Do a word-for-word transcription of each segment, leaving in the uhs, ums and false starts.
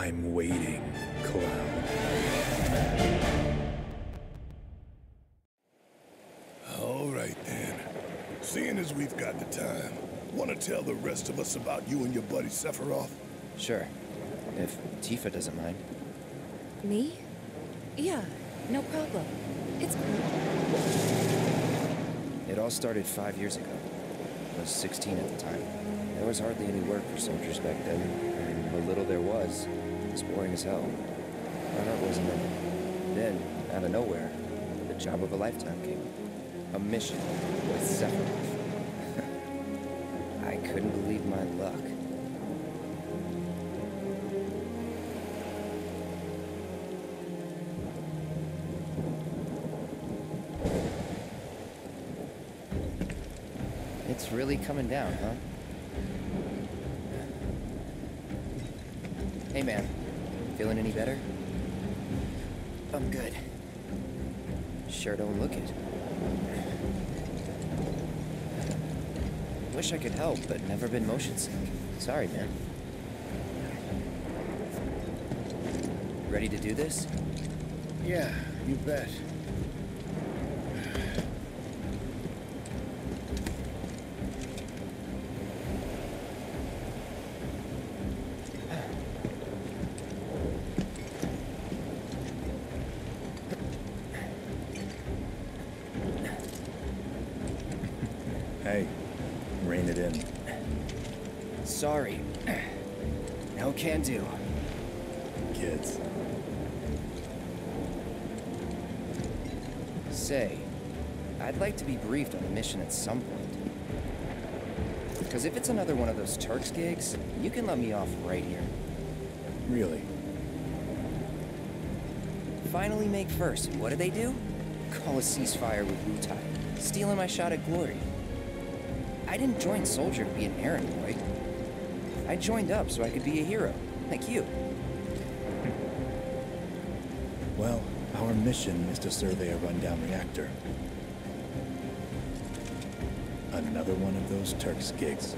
I'm waiting, Cloud. All right, then. Seeing as we've got the time, want to tell the rest of us about you and your buddy Sephiroth? Sure. If Tifa doesn't mind. Me? Yeah, no problem. It's cool. It all started five years ago. I was sixteen at the time. There was hardly any work for soldiers back then, and what little there was, was boring as hell. My heart wasn't in it. Then, out of nowhere, the job of a lifetime came. A mission with Sephiroth. I couldn't believe my luck. It's really coming down, huh? Hey, man. Feeling any better? I'm good. Sure don't look it. Wish I could help, but never been motion sick. Sorry, man. Ready to do this? Yeah, you bet. Hey, rein it in. Sorry. No can do. Kids. Say, I'd like to be briefed on the mission at some point. Because if it's another one of those Turks gigs, you can let me off right here. Really? Finally make first, and what do they do? Call a ceasefire with Wutai, stealing my shot at glory. I didn't join Soldier to be an errand boy. I joined up so I could be a hero, like you. Well, our mission is to survey a rundown reactor. Another one of those Turks gigs.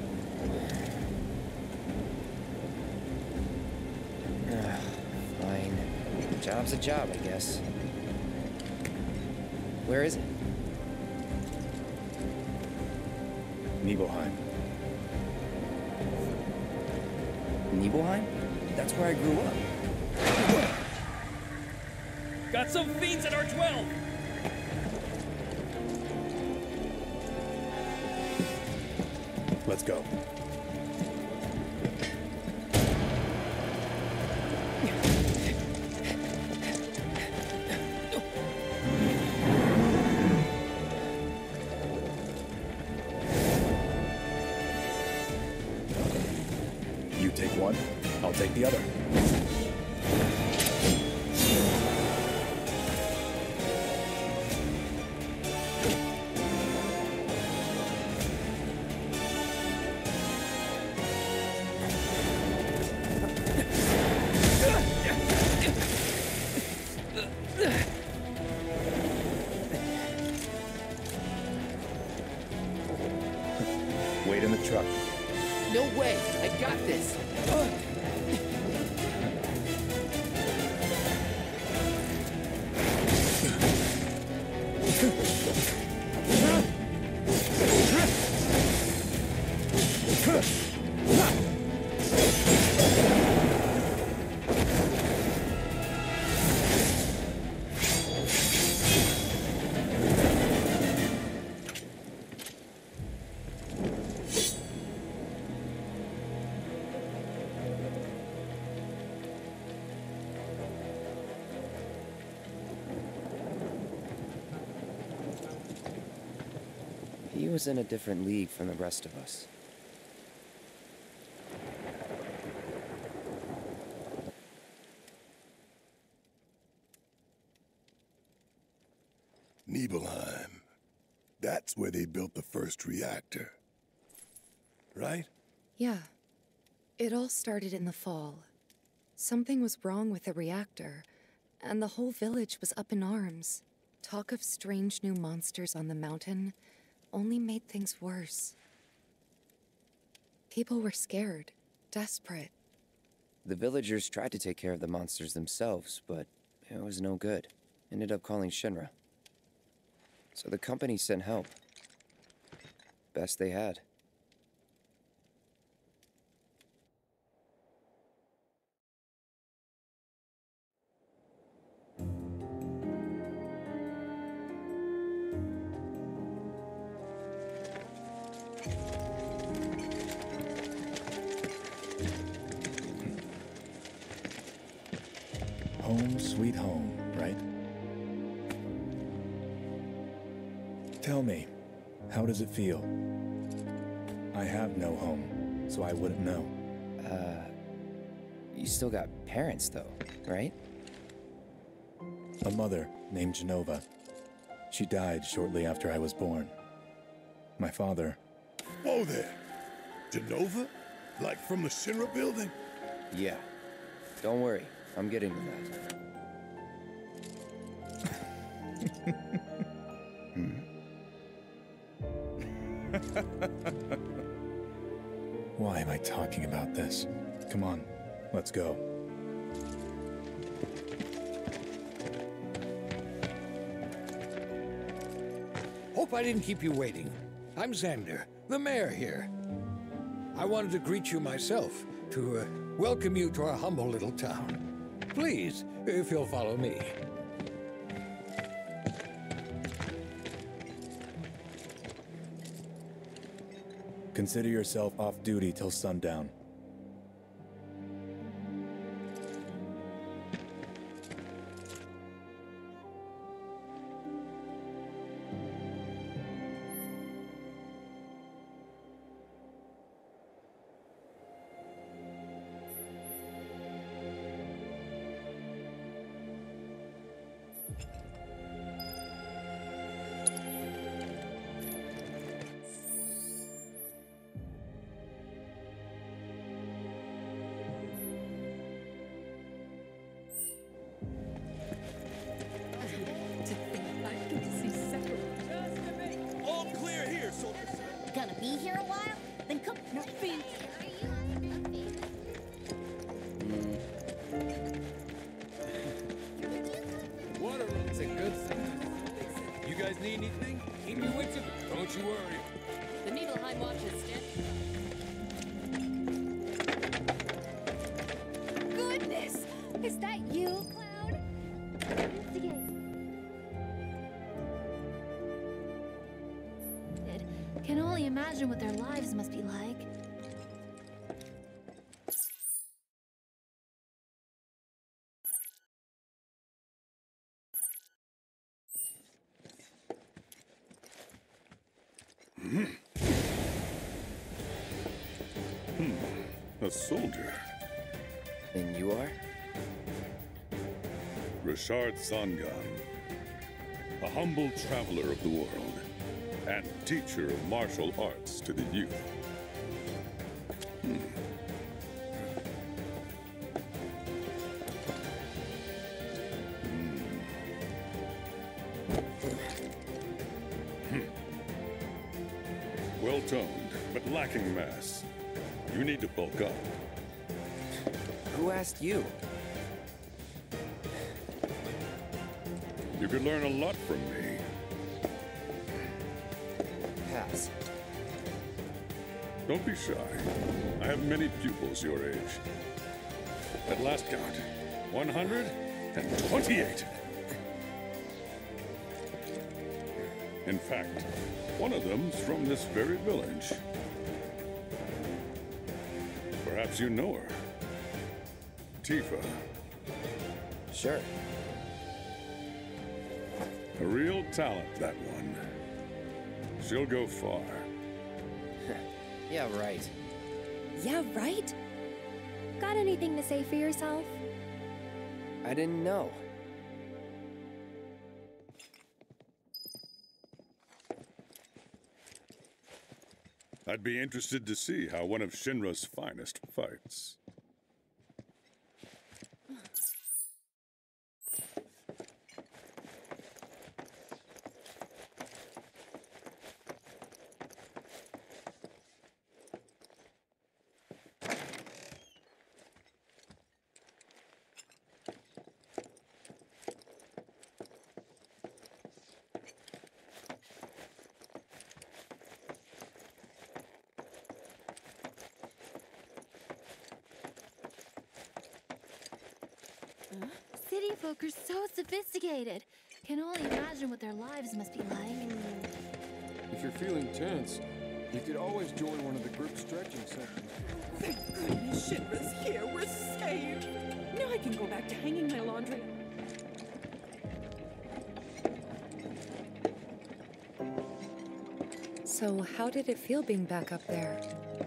Fine. Job's a job, I guess. Where is it? Nibelheim. Nibelheim? That's where I grew up. Got some fiends at R twelve! Let's go. You take one, I'll take the other. Wait in the truck. No way! I got this! He was in a different league from the rest of us. Nibelheim. That's where they built the first reactor. Right? Yeah. It all started in the fall. Something was wrong with the reactor, and the whole village was up in arms. Talk of strange new monsters on the mountain only made things worse. People were scared, desperate. The villagers tried to take care of the monsters themselves, but it was no good. Ended up calling Shinra. So the company sent help. Best they had. Home sweet home, right? Tell me, how does it feel? I have no home, so I wouldn't know. Uh, you still got parents though, right? A mother named Genova. She died shortly after I was born. My father... Whoa there! Genova? Like from the Shinra building? Yeah. Don't worry, I'm getting to that. hmm? Why am I talking about this? Come on, let's go. Hope I didn't keep you waiting. I'm Xander, the mayor here. I wanted to greet you myself, to uh, welcome you to our humble little town. Please, if you'll follow me. Consider yourself off duty till sundown. Gonna be here a while? Then come. No feet. Water is a good thing. You guys need anything? Keep me with you. Don't you worry. The Nibelheim watch is stand. Goodness! Is that you, Cloud? Investigate. Can only imagine what their lives must be like. Hmm. Hmm. A soldier. And you are? Richard Sangan. A humble traveler of the world. And teacher of martial arts to the youth. Hmm. Hmm. Well-toned, but lacking mass. You need to bulk up. Who asked you? You could learn a lot from me. Pass. Don't be shy. I have many pupils your age. At last count, one hundred twenty-eight. In fact, one of them's from this very village. Perhaps you know her. Tifa. Sure. A real talent, that one. She'll go far. Yeah, right. Yeah, right? Got anything to say for yourself? I didn't know. I'd be interested to see how one of Shinra's finest fights. city folk are so sophisticated. Can only imagine what their lives must be like. If you're feeling tense, you could always join one of the group stretching sessions. Thank goodness Shinra's here. We're saved. Now I can go back to hanging my laundry. So, how did it feel being back up there?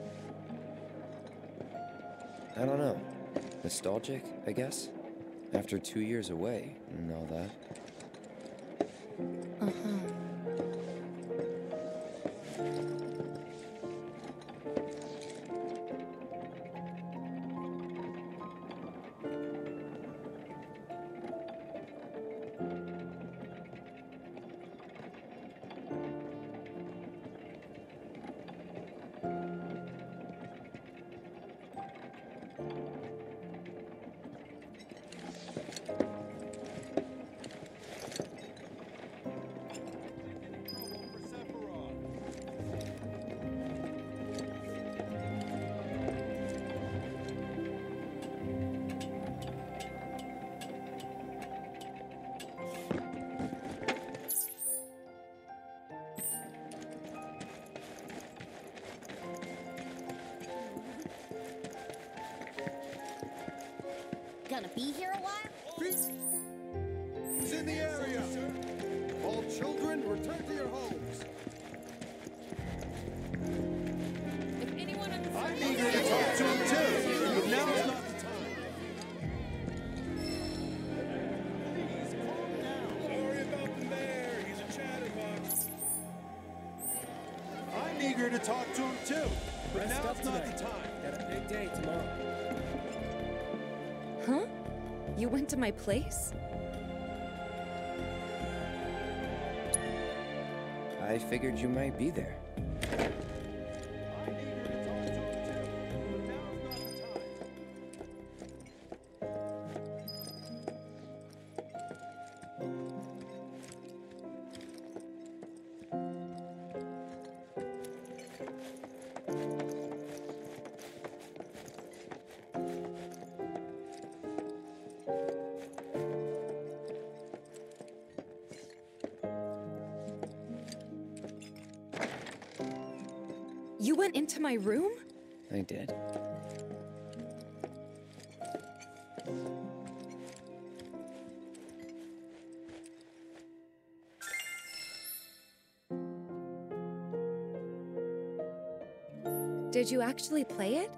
I don't know. Nostalgic, I guess? After two years away and all that. Uh-huh. Gonna be here a while? Peace is in the area. All children, return to your homes. If anyone on the I'm eager to talk to him too, but now is not the time. Please calm down. Sorry about the mayor. He's a chatterbox. I'm eager to talk to him too, but now is not the time. Got a big day tomorrow. Huh? You went to my place? I figured you might be there. I'm eager to talk to him too, but now is not the time. You went into my room? I did. Did you actually play it?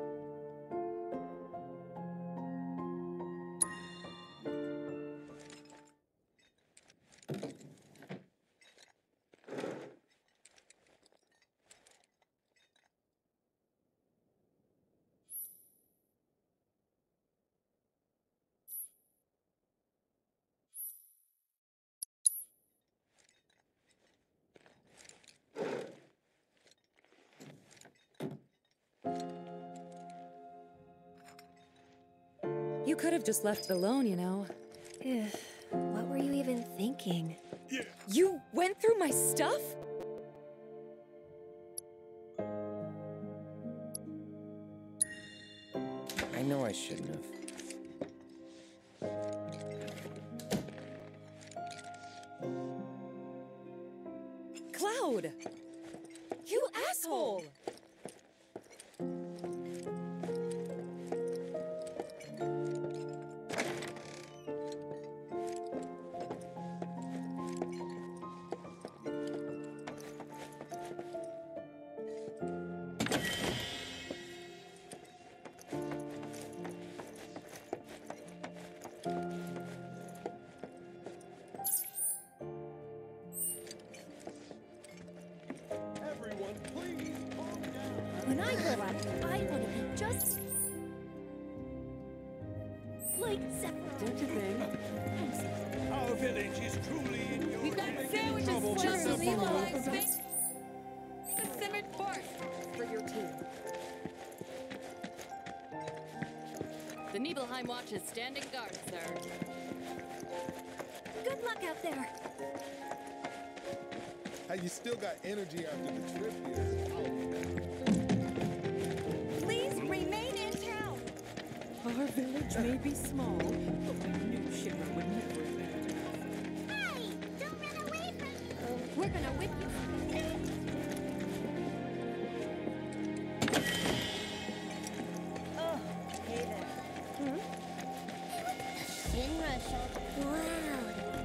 You could have just left it alone, you know. What were you even thinking? You went through my stuff? I know I shouldn't have. Cloud! You asshole! Everyone, please calm down. When I grow up, I want to be just like Sephiroth. Don't you think? Our village is truly in your We've got sandwiches just for Nibelheim. The simmered barf for your team. The Nibelheim watch is standing guard, sir. Good luck out there. How you still got energy after the trip here? Please remain in town. Our village may be small, but we knew They're gonna whip you. Oh, hey there. Hmm? Shinra shot. Wow.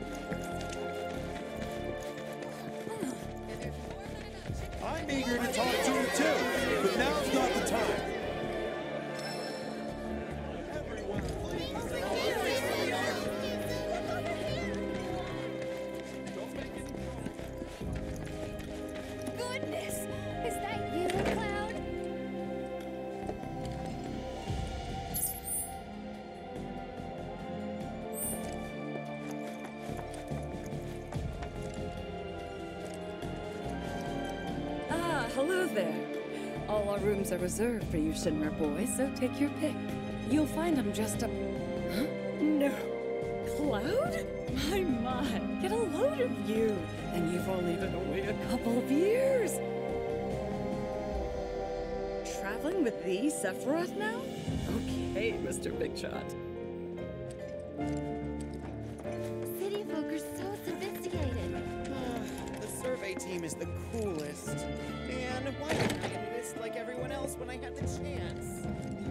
I'm eager to talk to him too, but now's not the time. Everyone, please. Goodness! Is that you, Cloud? Ah, hello there. All our rooms are reserved for you Shinra boys, so take your pick. You'll find them just up... Huh? No. Cloud? My, my. Get a load of you. And you've only been away a couple of years. Traveling with the Sephiroth now? Okay, Mister Big Shot. City folk are so sophisticated. The survey team is the coolest. Man, why didn't I enlist like everyone else when I had the chance?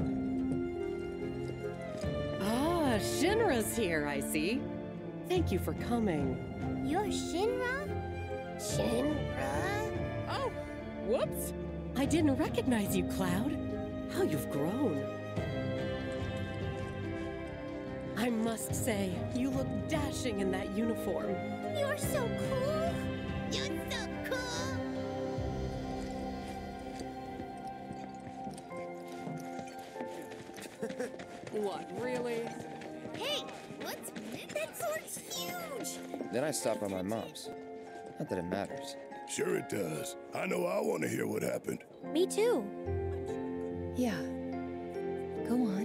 Ah, Shinra's here, I see. Thank you for coming. You're Shinra? Shinra? Oh, whoops. I didn't recognize you, Cloud. How you've grown. I must say, you look dashing in that uniform. You're so cool. You're so cool. What, really? Hey, what's that sword's huge? Then I stopped by my mom's. Not that it matters. Sure it does. I know I want to hear what happened. Me too. Yeah. Go on.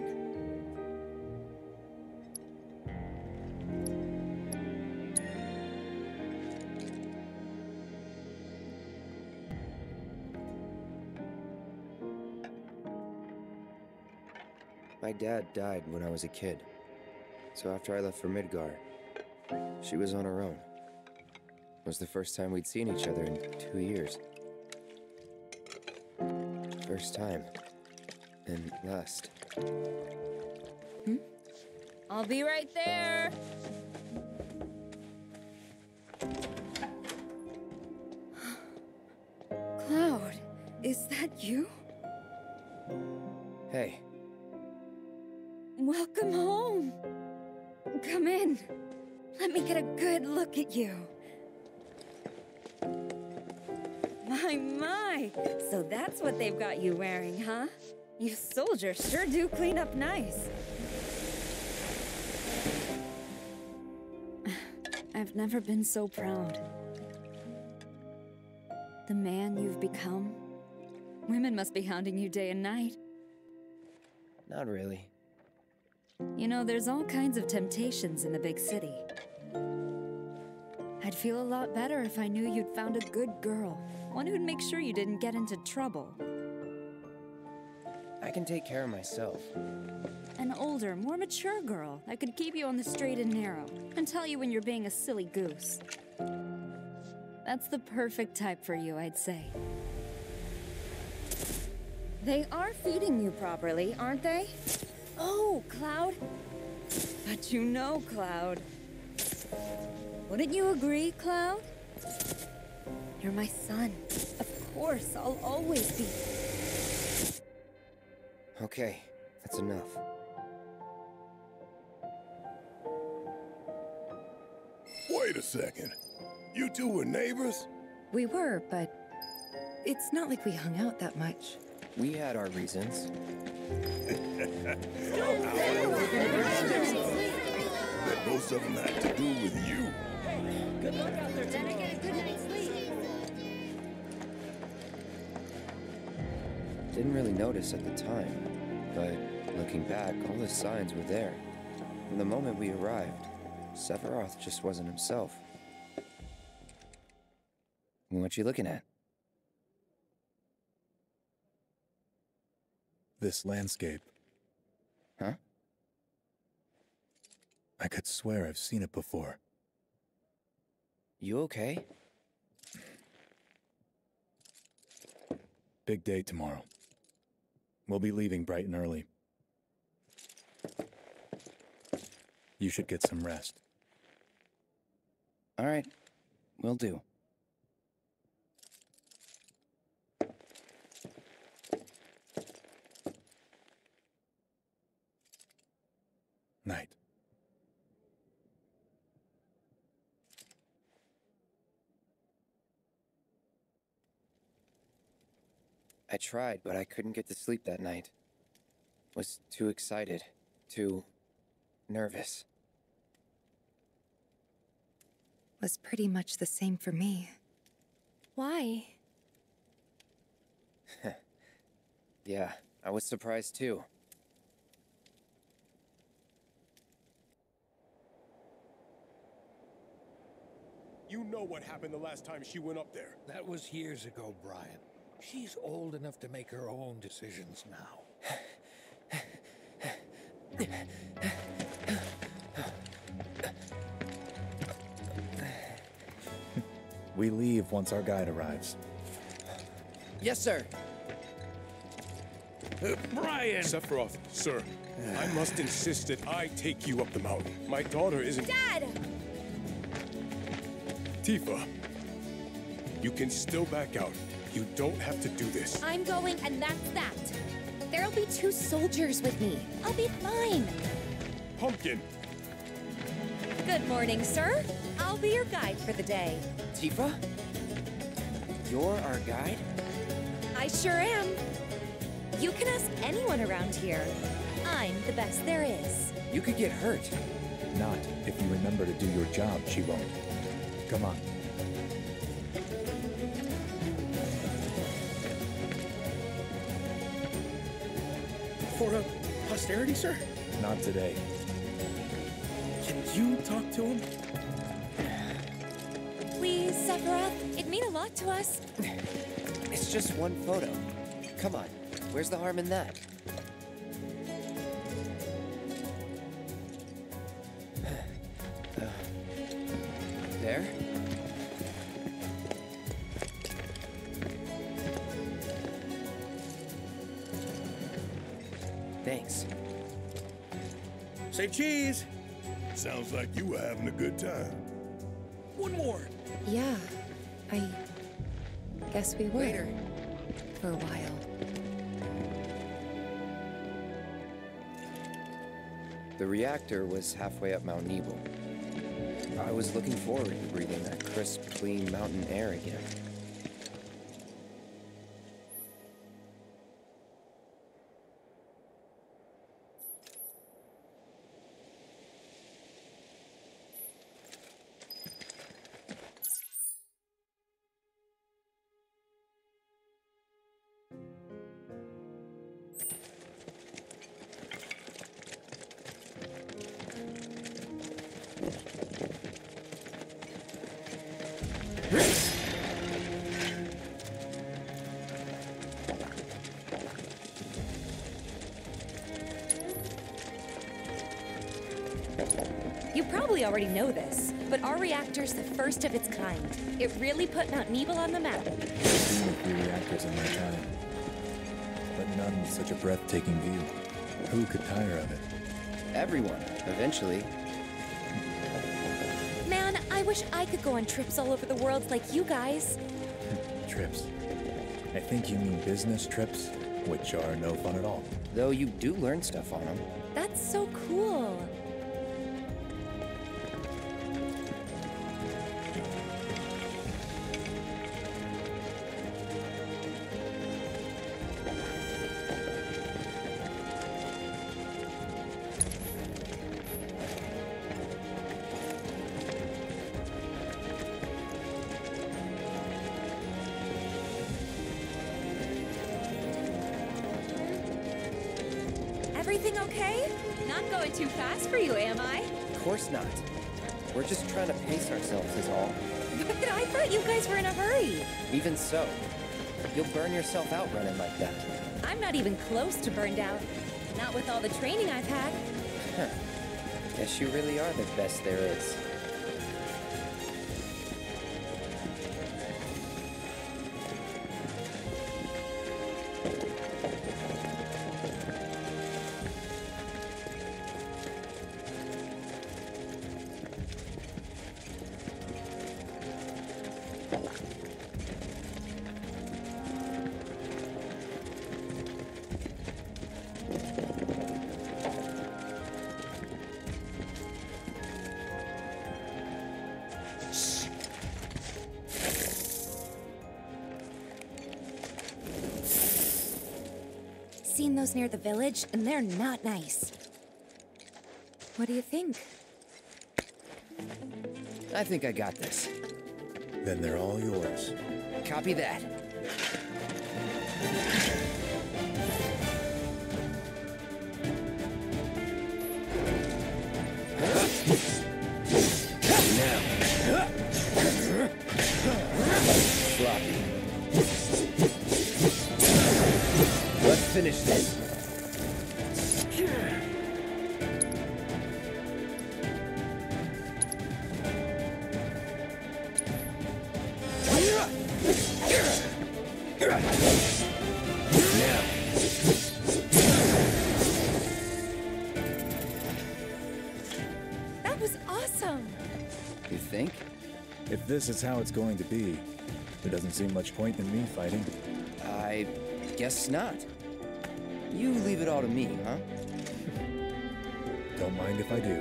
My dad died when I was a kid. So after I left for Midgar, she was on her own. It was the first time we'd seen each other in two years. First time. And last. Hmm? I'll be right there. Cloud, is that you? Hey. Welcome home. Come in. Let me get a good look at you. My, my. So that's what they've got you wearing, huh? You soldiers sure do clean up nice. I've never been so proud. The man you've become. Women must be hounding you day and night. Not really. You know, there's all kinds of temptations in the big city. I'd feel a lot better if I knew you'd found a good girl. One who'd make sure you didn't get into trouble. I can take care of myself. An older, more mature girl that could keep you on the straight and narrow and tell you when you're being a silly goose. That's the perfect type for you, I'd say. They are feeding you properly, aren't they? Oh, Cloud. But you know, Cloud. Wouldn't you agree, Cloud? You're my son. Of course, I'll always be. Okay, that's enough. Wait a second. You two were neighbors? We were, but it's not like we hung out that much. We had our reasons. That most of them had to do with you. Good luck out there Better tonight. get a good night's sleep. Didn't really notice at the time, but looking back, all the signs were there. From the moment we arrived, Sephiroth just wasn't himself. What you looking at? This landscape. Huh? I could swear I've seen it before. You okay? Big day tomorrow. We'll be leaving bright and early. You should get some rest. All right, will do. Night. I tried, but I couldn't get to sleep that night. Was too excited, too nervous. Was pretty much the same for me. Why? Yeah, I was surprised too. You know what happened the last time she went up there. That was years ago, Brian. She's old enough to make her own decisions now. We leave once our guide arrives. Yes, sir. Uh, Brian! Sephiroth, sir, I must insist that I take you up the mountain. My daughter isn't— Dad! Tifa, you can still back out. You don't have to do this. I'm going, and that's that. There'll be two soldiers with me. I'll be fine. Pumpkin! Good morning, sir. I'll be your guide for the day. Tifa? You're our guide? I sure am. You can ask anyone around here. I'm the best there is. You could get hurt. Not if you remember to do your job, she won't. Come on. For uh, posterity, sir? Not today. Can you talk to him? Please, Sephiroth. It'd mean a lot to us. It's just one photo. Come on, where's the harm in that? uh, there? Thanks. Say cheese! Sounds like you were having a good time. One more! Yeah, I guess we were. Later. For a while. The reactor was halfway up Mount Nebel. I was looking forward to breathing that crisp, clean mountain air again. You probably already know this, but our reactor's the first of its kind. It really put Mount Nebel on the map. I've seen a few reactors in my time, but none with such a breathtaking view. Who could tire of it? Everyone, eventually. Man, I wish I could go on trips all over the world like you guys. Trips. I think you mean business trips, which are no fun at all. Though you do learn stuff on them. That's so cool. Everything okay? Not going too fast for you, am I? Of course not. We're just trying to pace ourselves is all. But I thought you guys were in a hurry. Even so, you'll burn yourself out running like that. I'm not even close to burned out. Not with all the training I've had. Huh. Guess you really are the best there is. seen those near the village, and they're not nice. What do you think? I think I got this. Then they're all yours. Copy that. Now. Sloppy. Let's finish this. That was awesome! You think? If this is how it's going to be, there doesn't seem much point in me fighting. I guess not. You leave it all to me, huh? Don't mind if I do.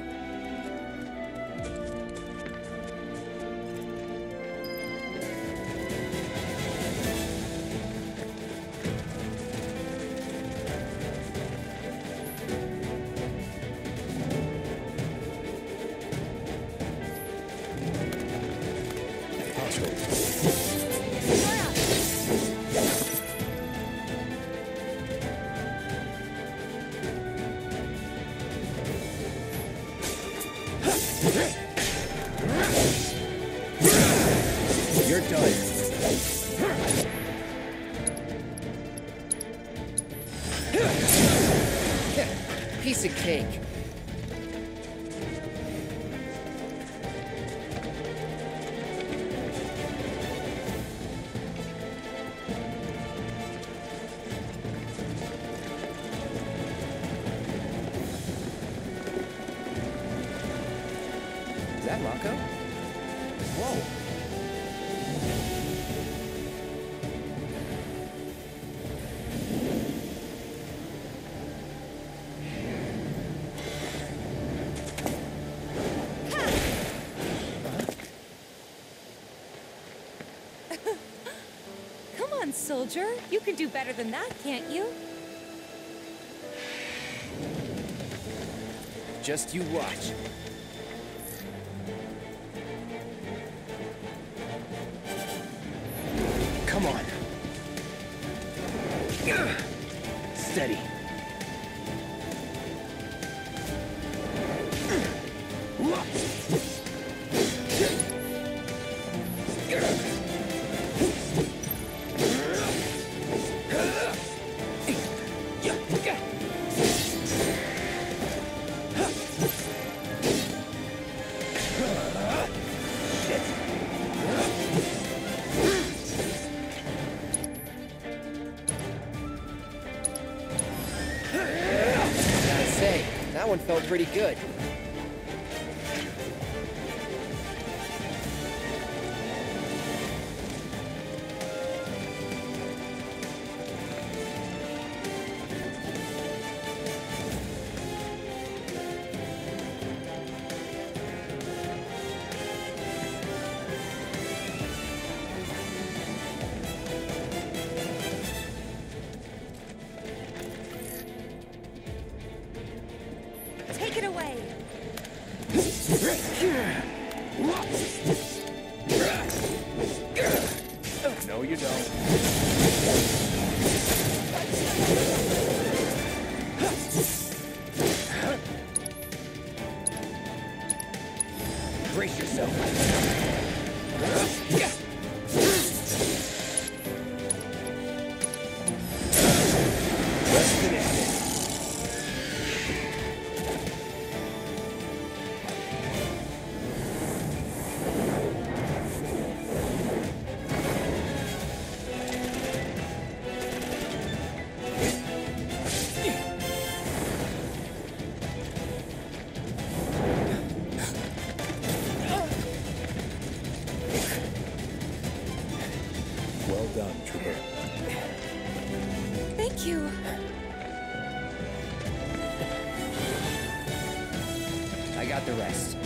You're done. Piece of cake. Is that Mako? Whoa. Come on, soldier. You can do better than that, can't you? Just you watch. Come on. Steady. Gotta say, that one felt pretty good. Take it away. No, you don't. Brace yourself. Let's finish this. Well done, Trooper. Thank you. I got the rest.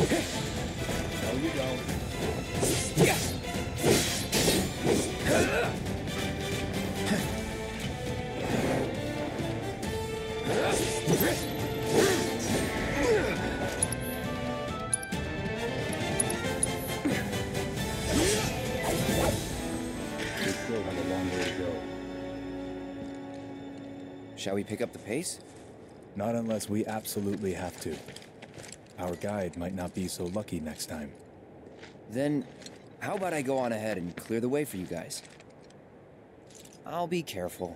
No, you don't. We still have a long way to go. Shall we pick up the pace? Not unless we absolutely have to. Our guide might not be so lucky next time. Then, how about I go on ahead and clear the way for you guys? I'll be careful.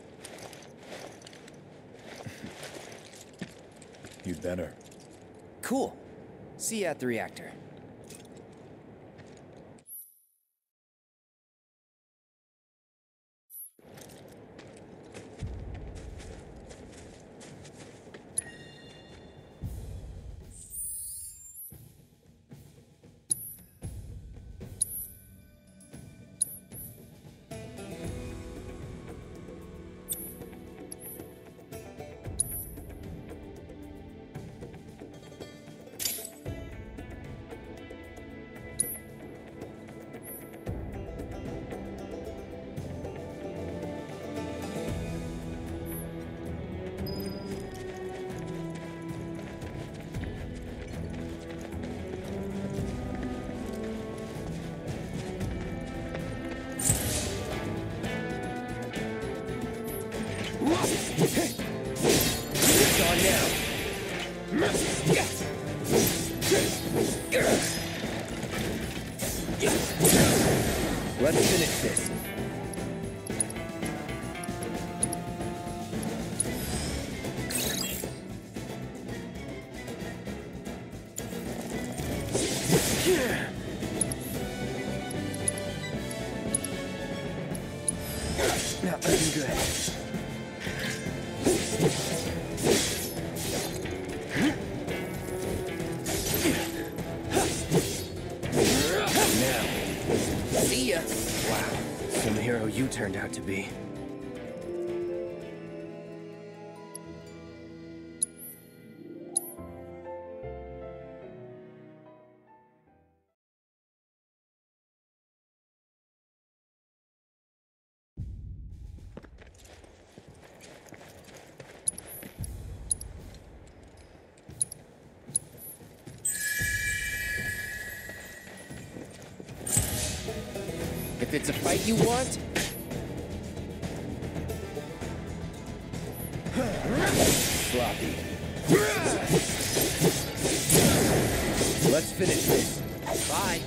You'd better. Cool. See you at the reactor. It's on now. Let's finish this. Not looking good. See ya. Wow, some hero you turned out to be. If it's a fight you want, sloppy. Let's finish this. Bye.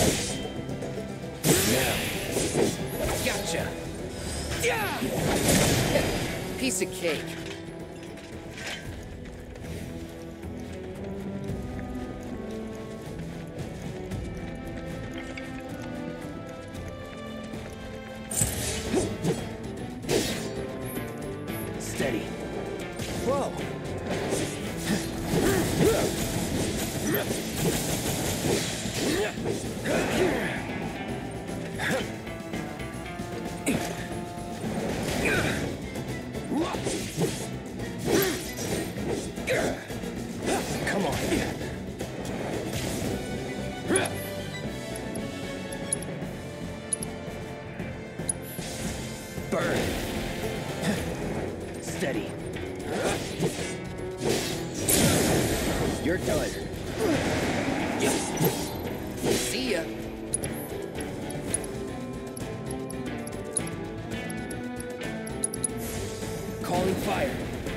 Now. Gotcha. Yeah. Piece of cake. Steady. Whoa. Come on. Burn. Steady. You're done. See ya. Calling fire.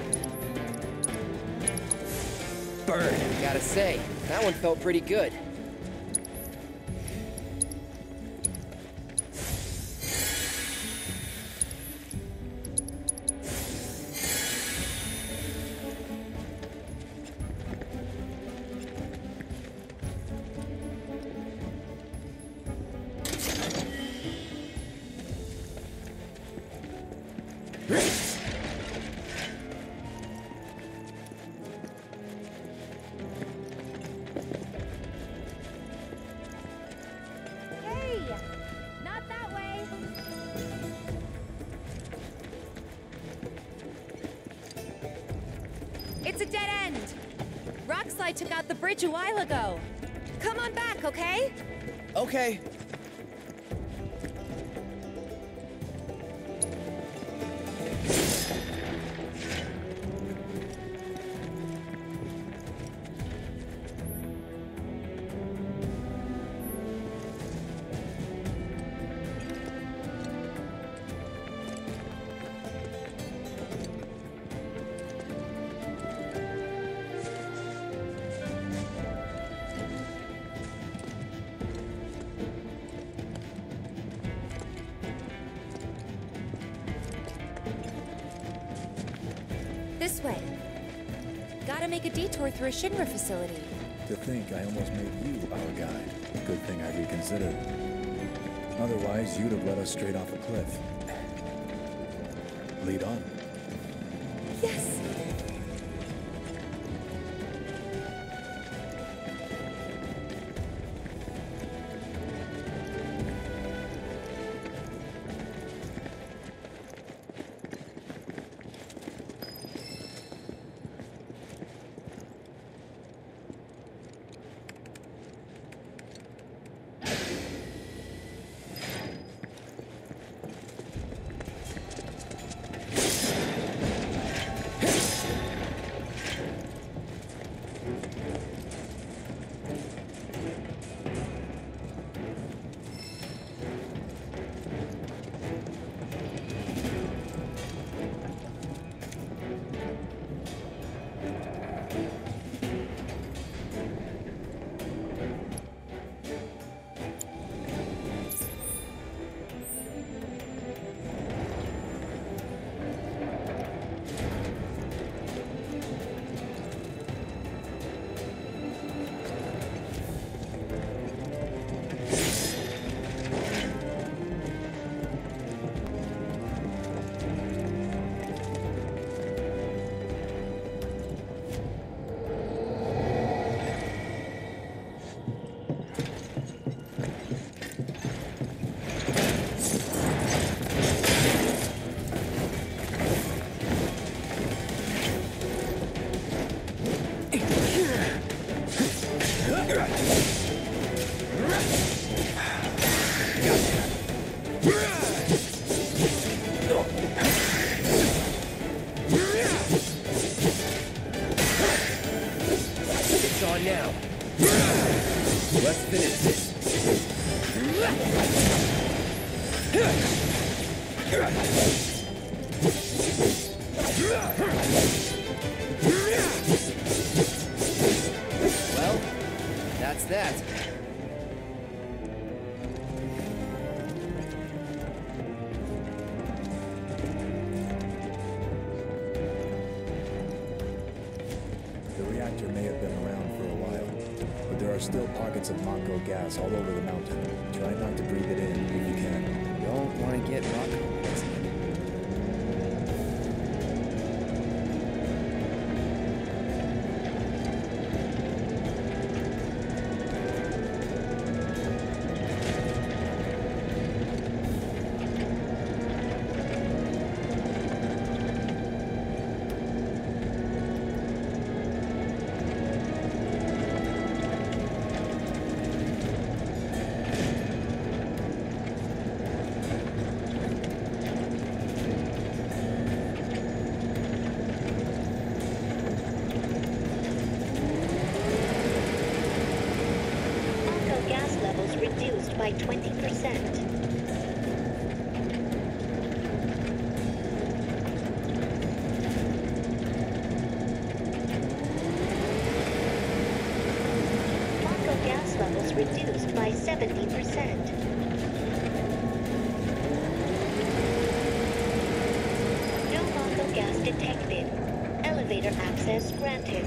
Burn. Gotta say, that one felt pretty good. It's a dead end! Rockslide took out the bridge a while ago. Come on back, okay? Okay. This way. Gotta make a detour through a Shinra facility. To think I almost made you our guide. Good thing I reconsidered. Otherwise, you'd have led us straight off a cliff. Lead on. Yes! Well, that's that. The reactor may have been around for a while, but there are still pockets of Mako gas all over the mountain. Try not to breathe it in if you can. Don't want to get Mako poisoning. Reduced by twenty percent. Mako gas levels reduced by seventy percent. No Mako gas detected. Elevator access granted.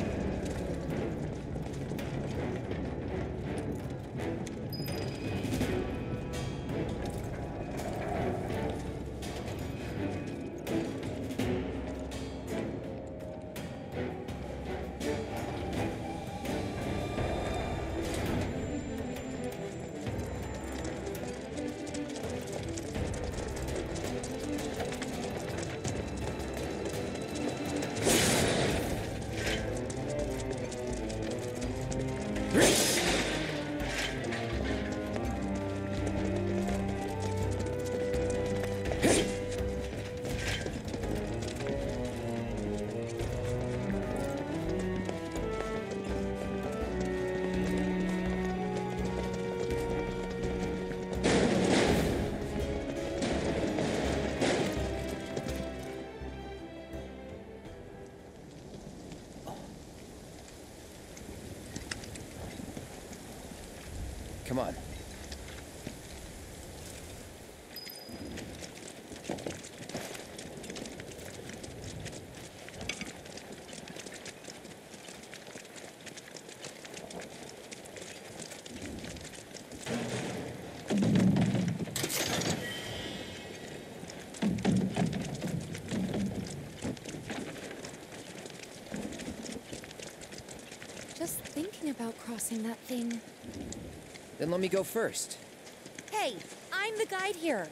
Come on. Just thinking about crossing that thing. Then let me go first. Hey, I'm the guide here.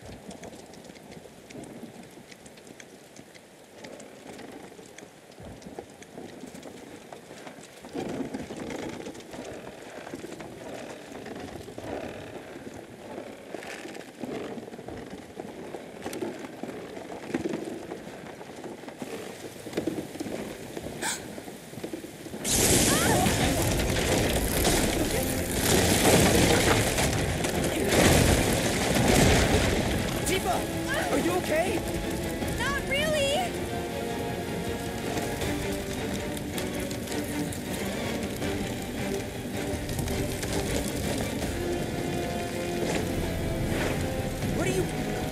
Are you okay? Not really! What are you...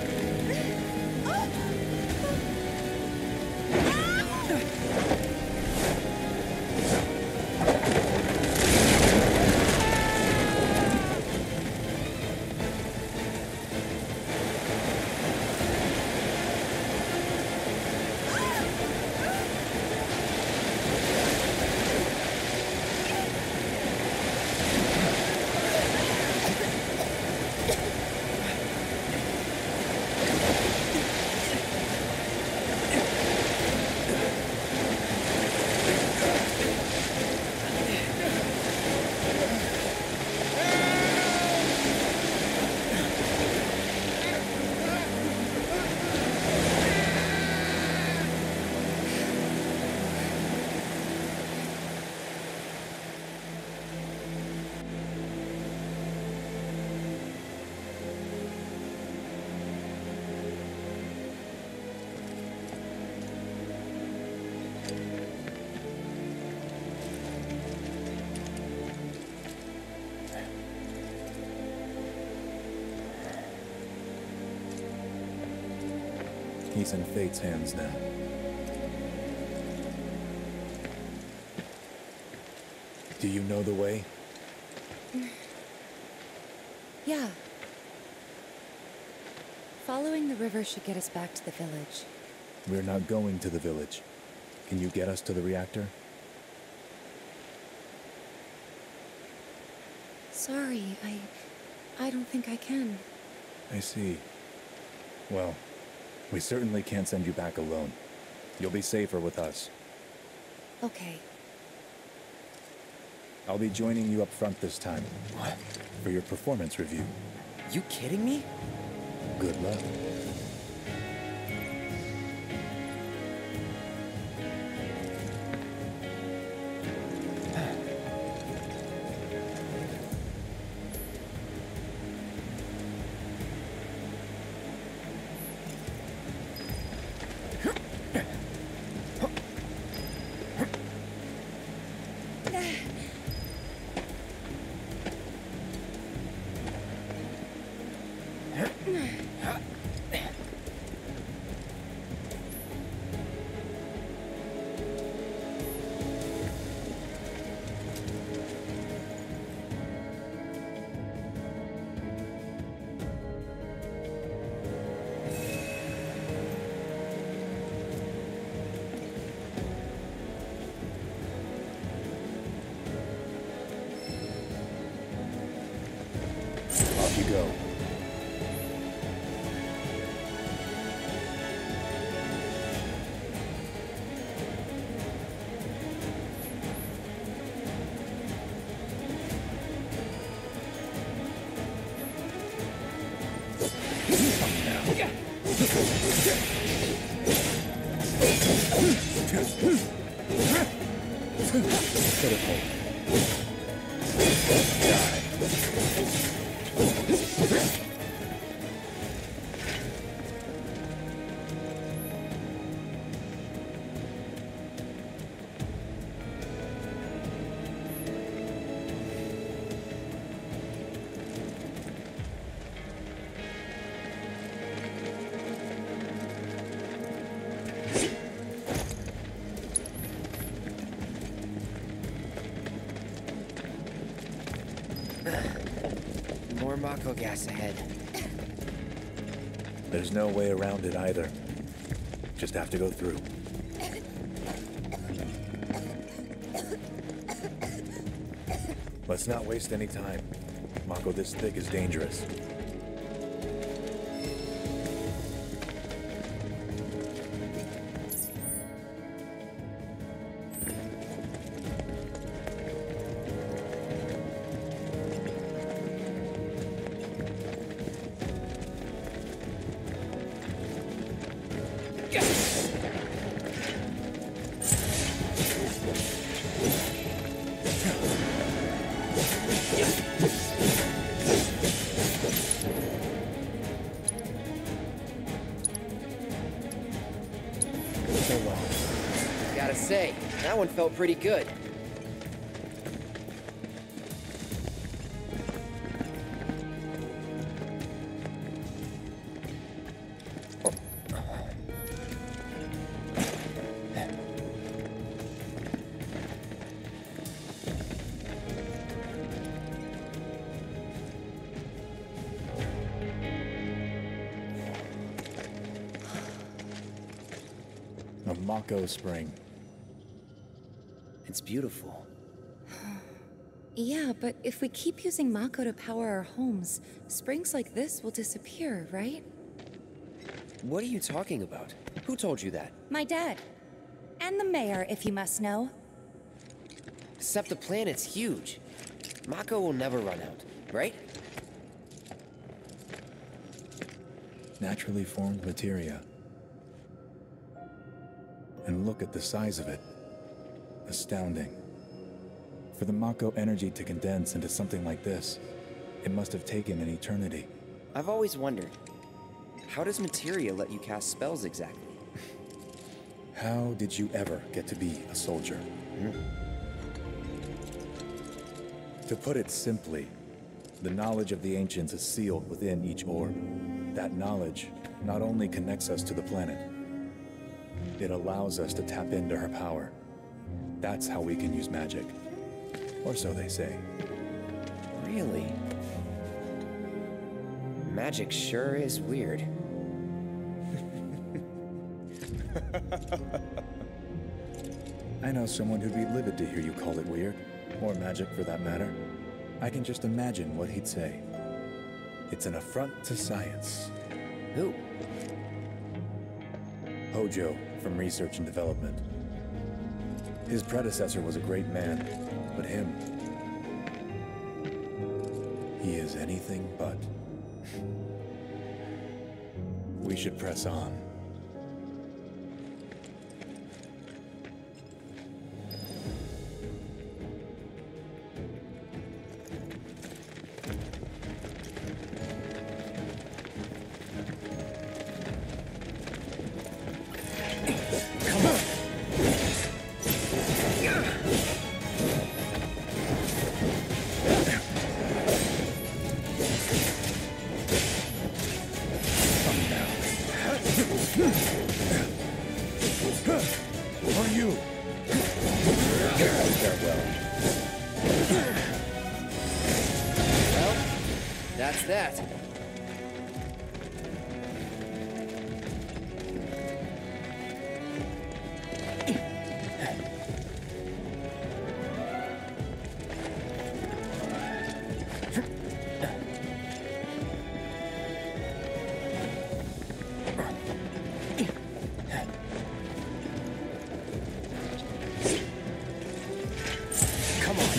He's in Fate's hands now. Do you know the way? Yeah. Following the river should get us back to the village. We're not going to the village. Can you get us to the reactor? Sorry, I... I don't think I can. I see. Well, we certainly can't send you back alone. You'll be safer with us. Okay. I'll be joining you up front this time. What? For your performance review. You kidding me? Good luck. Off you go. More Mako gas ahead. There's no way around it either. Just have to go through. Let's not waste any time. Mako this thick is dangerous. Gotta say, that one felt pretty good. A Mako spring. It's beautiful. Yeah, but if we keep using Mako to power our homes, springs like this will disappear, right? What are you talking about? Who told you that? My dad. And the mayor, if you must know. Except the planet's huge. Mako will never run out, right? Naturally formed materia. And look at the size of it. Astounding. For the Mako energy to condense into something like this, it must have taken an eternity. I've always wondered, how does materia let you cast spells exactly? How did you ever get to be a soldier? Hmm? To put it simply, the knowledge of the ancients is sealed within each orb. That knowledge not only connects us to the planet, it allows us to tap into her power. That's how we can use magic. Or so they say. Really? Magic sure is weird. I know someone who'd be livid to hear you call it weird, or magic for that matter. I can just imagine what he'd say. It's an affront to science. Who? Hojo, from Research and Development. His predecessor was a great man, but him... he is anything but. We should press on. That's that. Come on.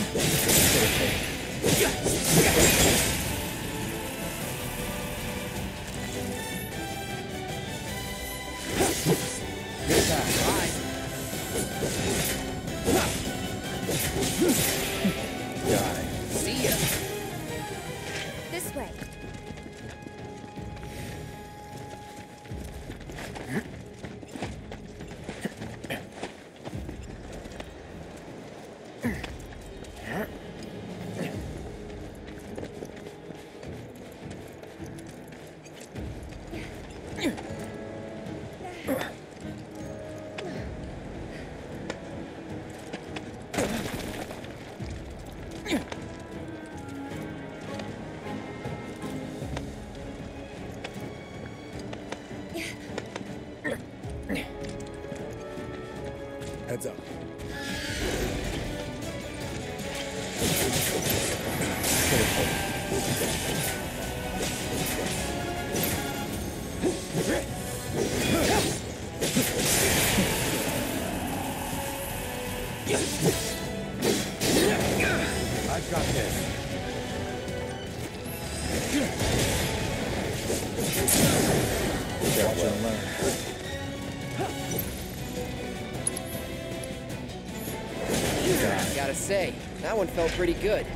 I've got this. Watch and learn. Gotta say, that one felt pretty good.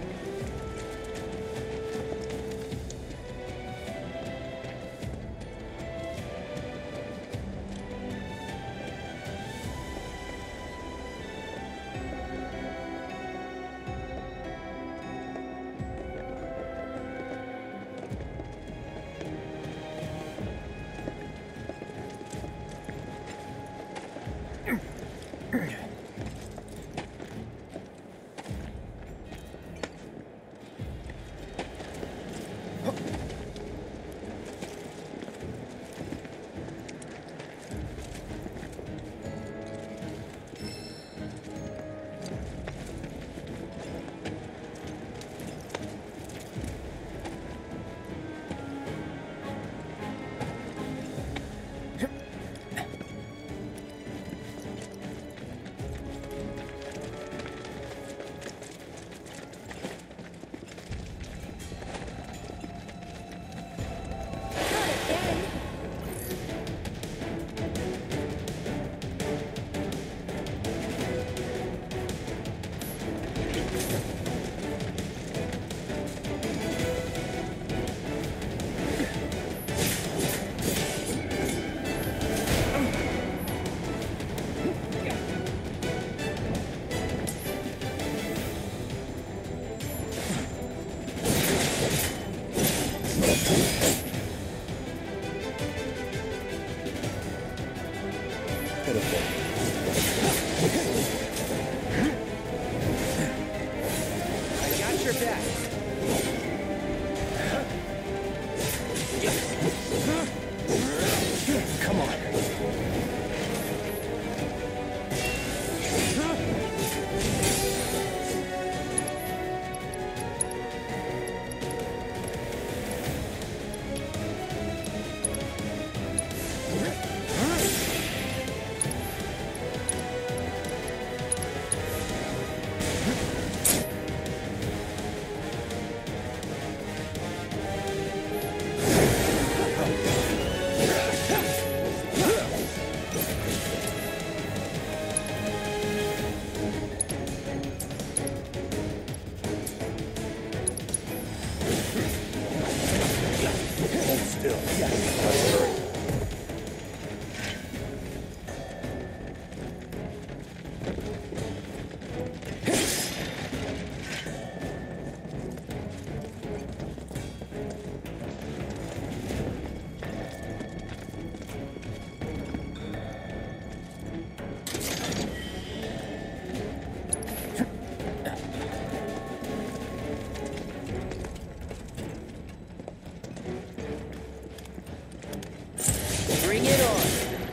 Bring it on.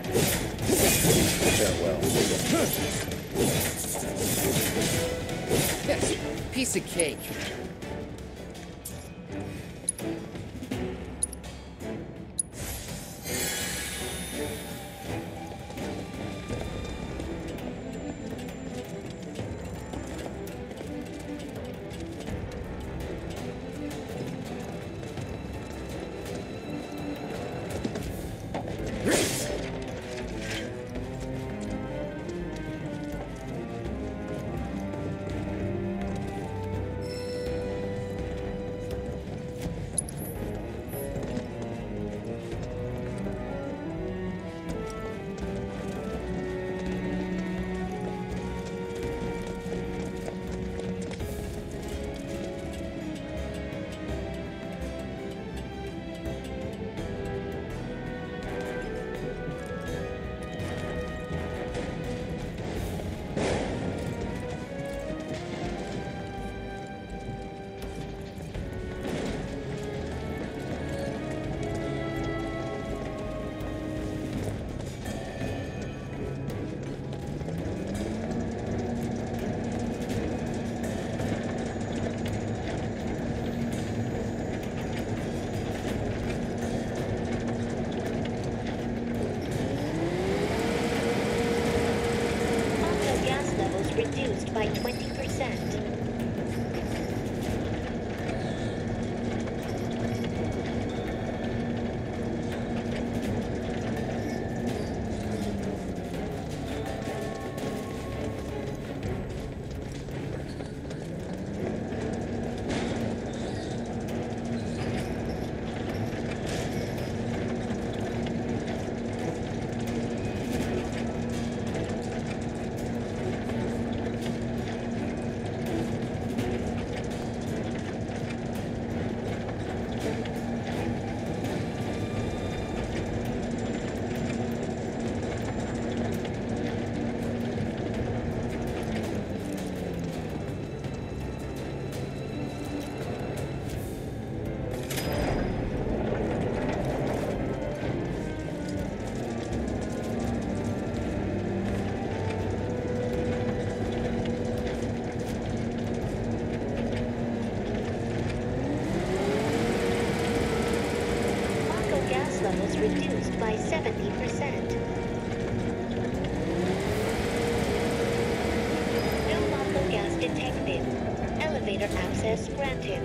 Farewell. Yes, piece of cake. reduced by seventy percent. No lethal gas detected. Elevator access granted.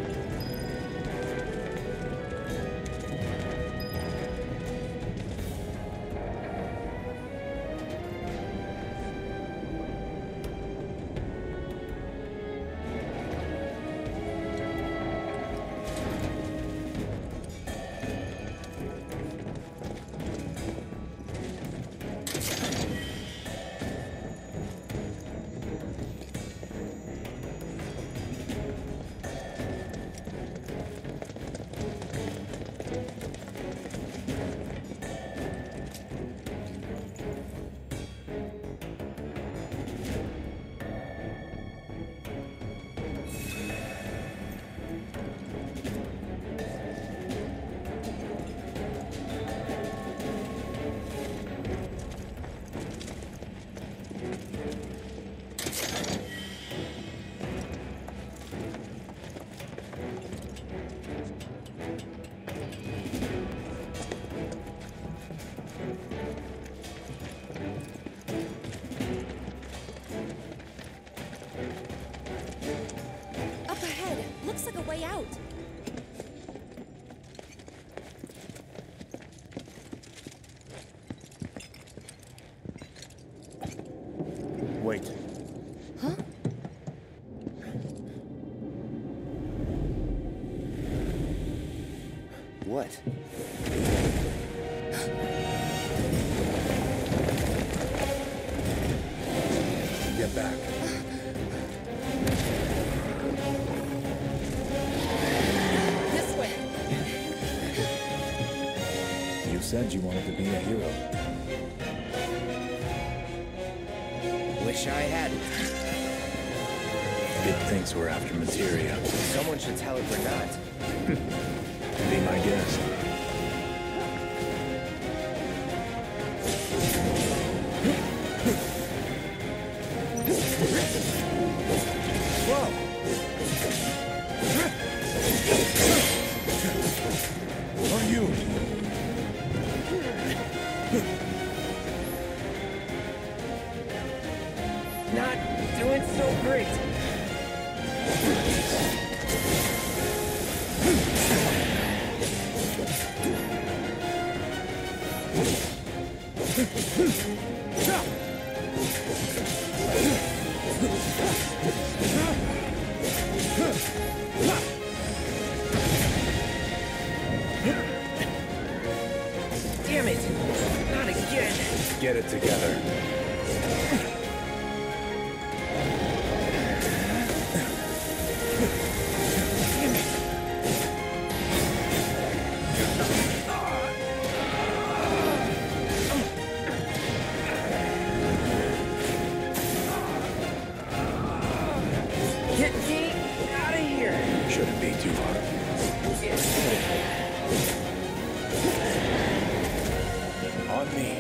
Way out. Wait. Huh? What? Get back. Said you wanted to be a hero. Wish I hadn't. It thinks we're after materia. Someone should tell it we're not. Be my guest. Whoa! On you! Not doing so great. Damn it! Not again! Get it together. Get me out of here! Shouldn't be too hard. On me.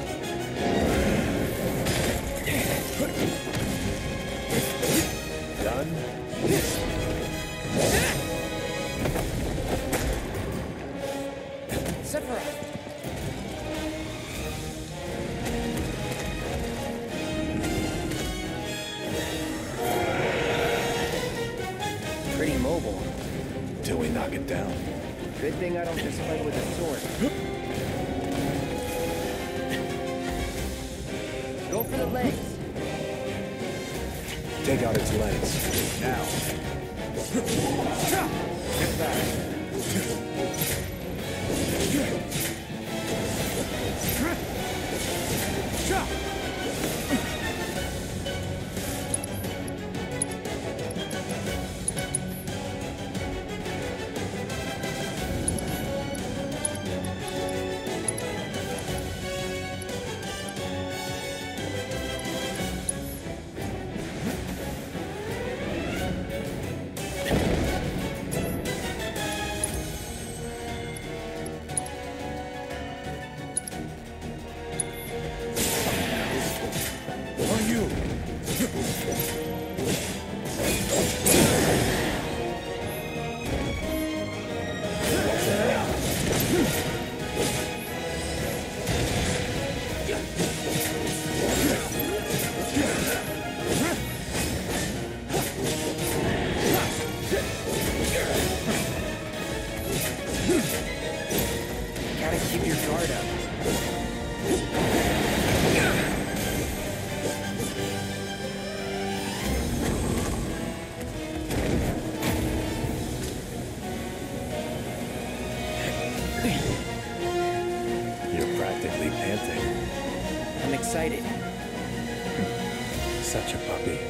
Done? Sephiroth! Pretty mobile. Till we knock it down. Good thing I don't just fight with a sword. Go for the legs. Take out its legs. Now. Get back. excited. Such a puppy.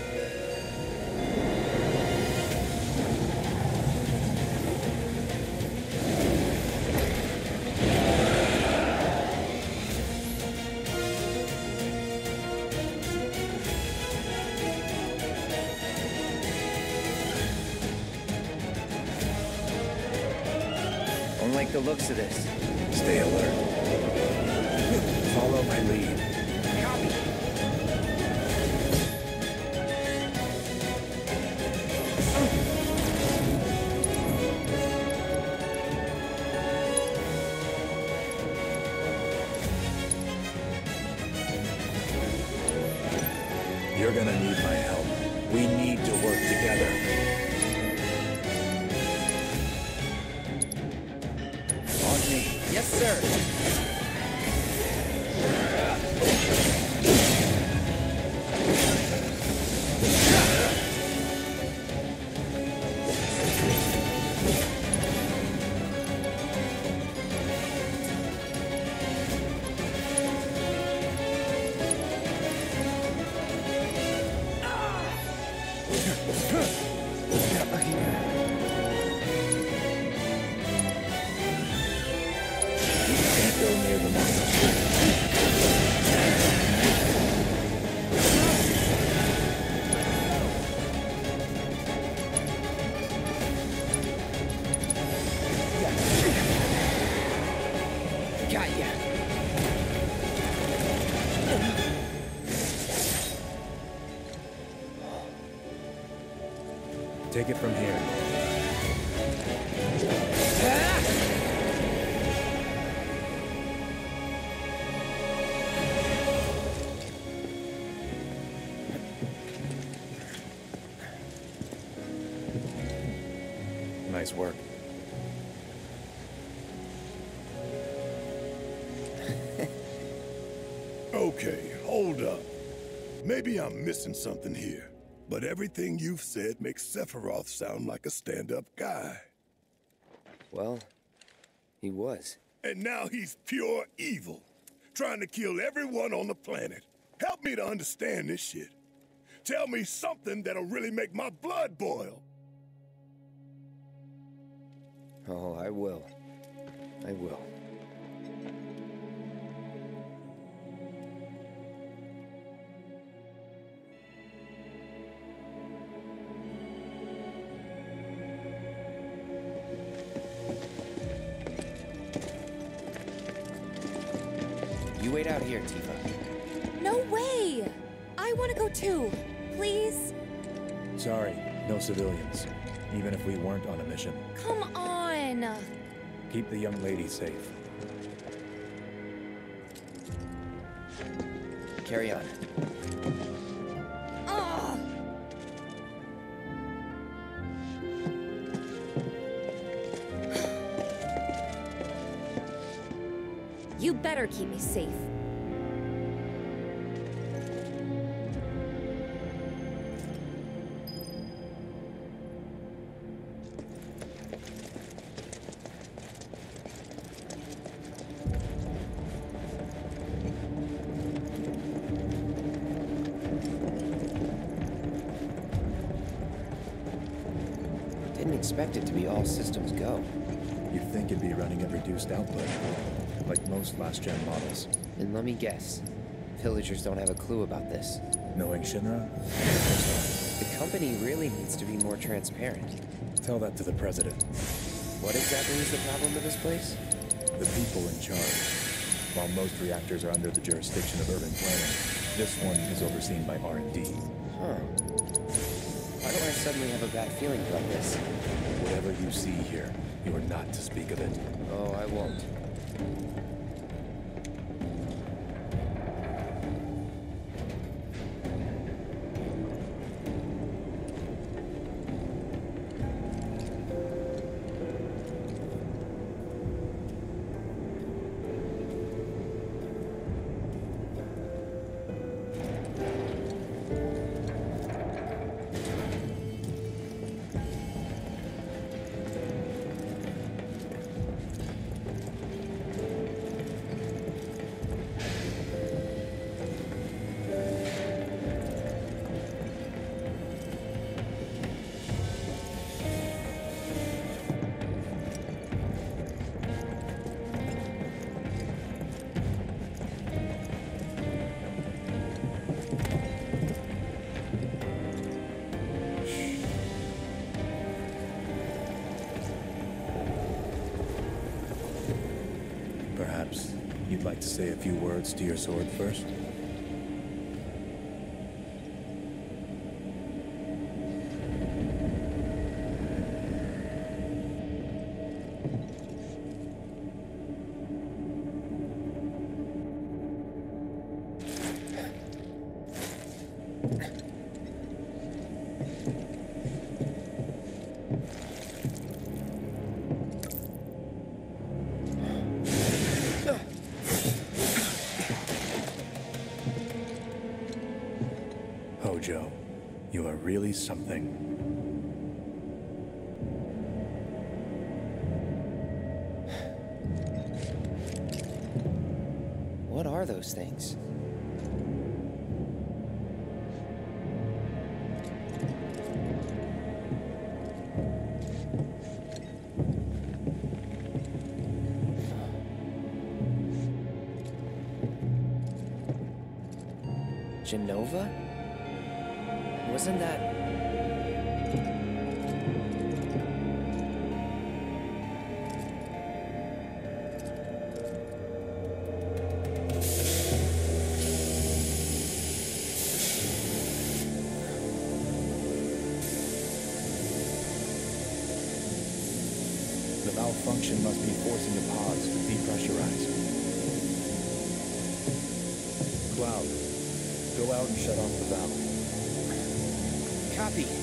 Don't like the looks of this. Stay alert. Follow my lead. Copy. You're gonna need my help. We need to work together. On me. Yes, sir. Can't go near the monster. Got ya. Take it from here. Nice work. Okay, hold up. Maybe I'm missing something here, but everything you've said makes Sephiroth sound like a stand-up guy. Well, he was. And now he's pure evil, trying to kill everyone on the planet. Help me to understand this shit. Tell me something that'll really make my blood boil. Oh, I will. I will. You wait out here, Tifa. No way! I want to go too. Please? Sorry, no civilians. Even if we weren't on a mission. Come on! Keep the young lady safe. Carry on. Ugh. You better keep me safe. Didn't expect it to be all systems go. You'd think it'd be running at reduced output, like most last-gen models. And let me guess, villagers don't have a clue about this. Knowing Shinra? The company really needs to be more transparent. Tell that to the president. What exactly is the problem with this place? The people in charge. While most reactors are under the jurisdiction of urban planning, this one is overseen by R and D. Huh. Why do I suddenly have a bad feeling about this? Whatever you see here, you are not to speak of it. Oh, I won't. Perhaps you'd like to say a few words to your sword first? Hojo, you are really something. What are those things? Genova? Wasn't that... The malfunction must be forcing the pods to depressurize. Cloud, go out and shut off the valve. Copy.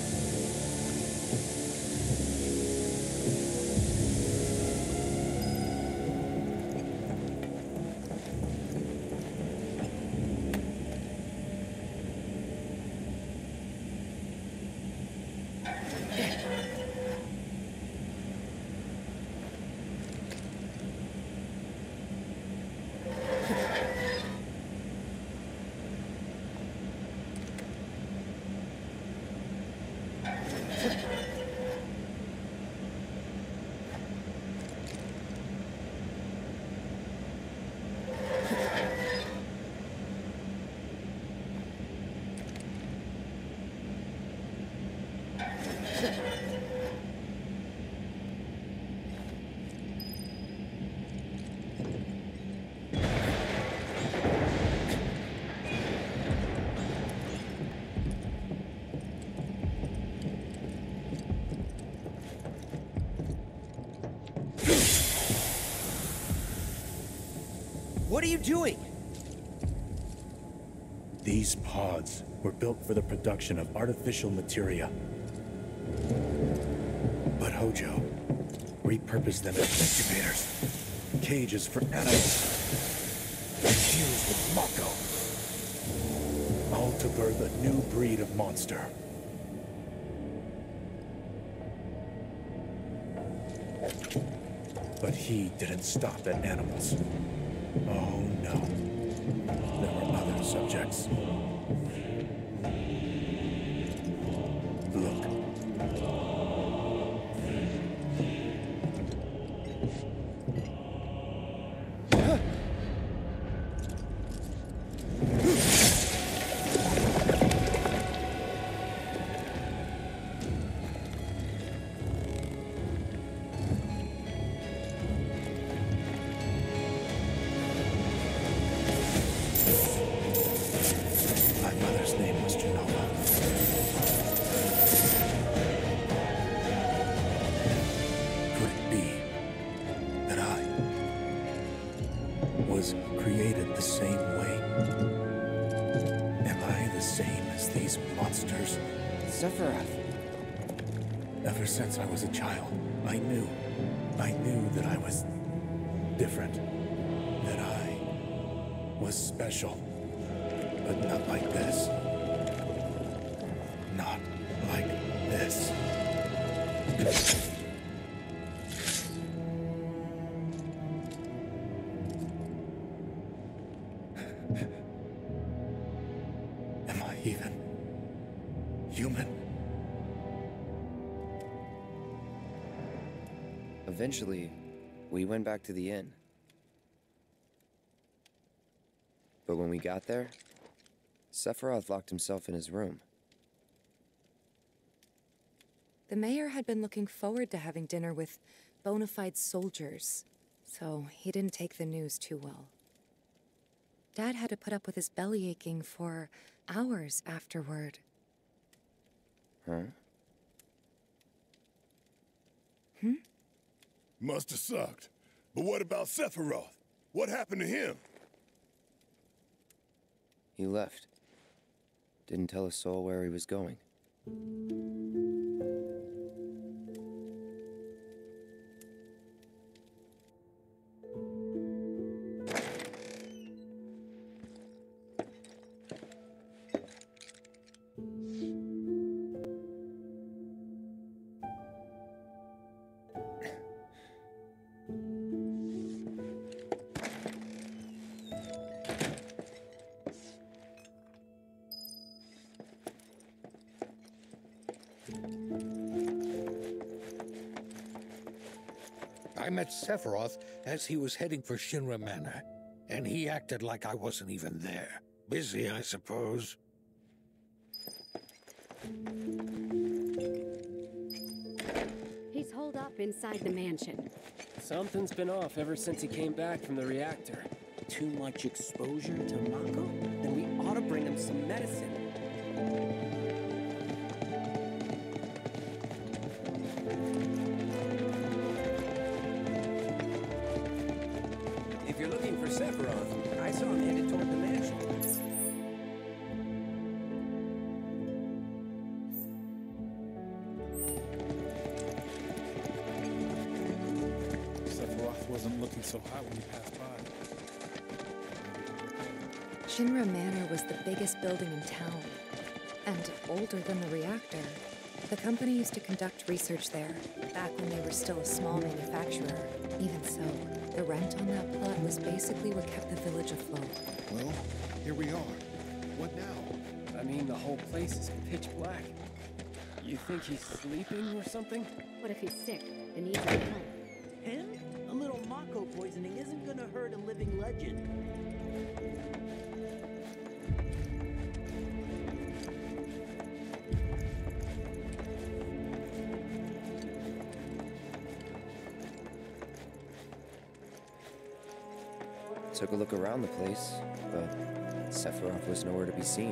What are you doing? These pods were built for the production of artificial materia. But Hojo repurposed them as incubators, cages for animals, infused with Mako, all to birth a new breed of monster. But he didn't stop at animals. Oh no, there were other subjects. Look. Created the same way? Am I the same as these monsters? Sephiroth. Ever since I was a child, I knew. I knew that I was different. That I was special. But not like this. Not like this. Am I even human? Eventually, we went back to the inn. But when we got there, Sephiroth locked himself in his room. The mayor had been looking forward to having dinner with bona fide soldiers. so he didn't take the news too well. Dad had to put up with his belly aching for hours afterward. Huh? Hmm? Must have sucked. But what about Sephiroth? What happened to him? He left. Didn't tell a soul where he was going. I met Sephiroth as he was heading for Shinra Manor, and he acted like I wasn't even there. Busy, I suppose. He's holed up inside the mansion. Something's been off ever since he came back from the reactor. Too much exposure to Mako? Then we ought to bring him some medicine. If you're looking for Sephiroth, I saw him headed toward the mansion. Sephiroth wasn't looking so hot when he passed by. Shinra Manor was the biggest building in town, and older than the reactor. The company used to conduct research there, back when they were still a small manufacturer. Even so, the rent on that plot was basically what kept the village afloat. Well, here we are. What now? I mean, the whole place is pitch black. You think he's sleeping or something? What if he's sick and needs our help? Him? A little Mako poisoning isn't gonna hurt a living legend. Took a look around the place, but Sephiroth was nowhere to be seen.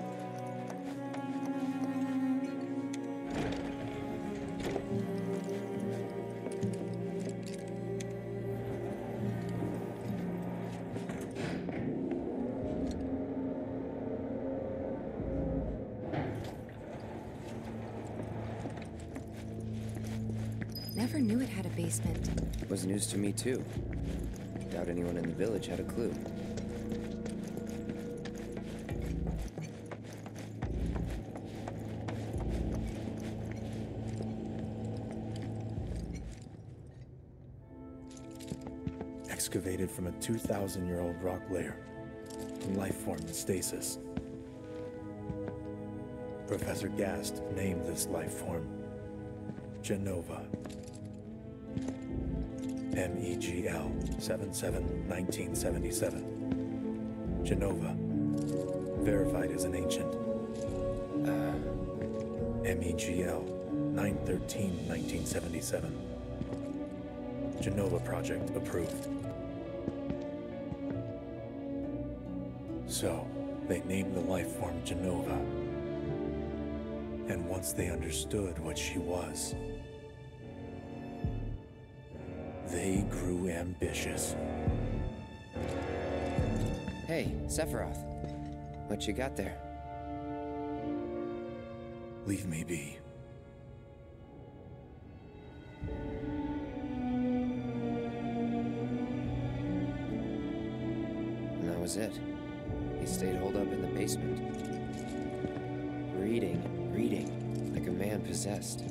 Never knew it had a basement. It was news to me too. Doubt anyone in the village had a clue. Excavated from a two thousand year old rock layer. Life form in stasis. Professor Gast named this life form Genova. M E G L seven seven nineteen seventy-seven. Genova. Verified as an ancient. Uh. M E G L nine thirteen nineteen seventy-seven. Genova project approved. So, they named the life form Genova. And once they understood what she was, they grew ambitious. Hey, Sephiroth. What you got there? Leave me be. And that was it. He stayed holed up in the basement. Reading, reading, like a man possessed.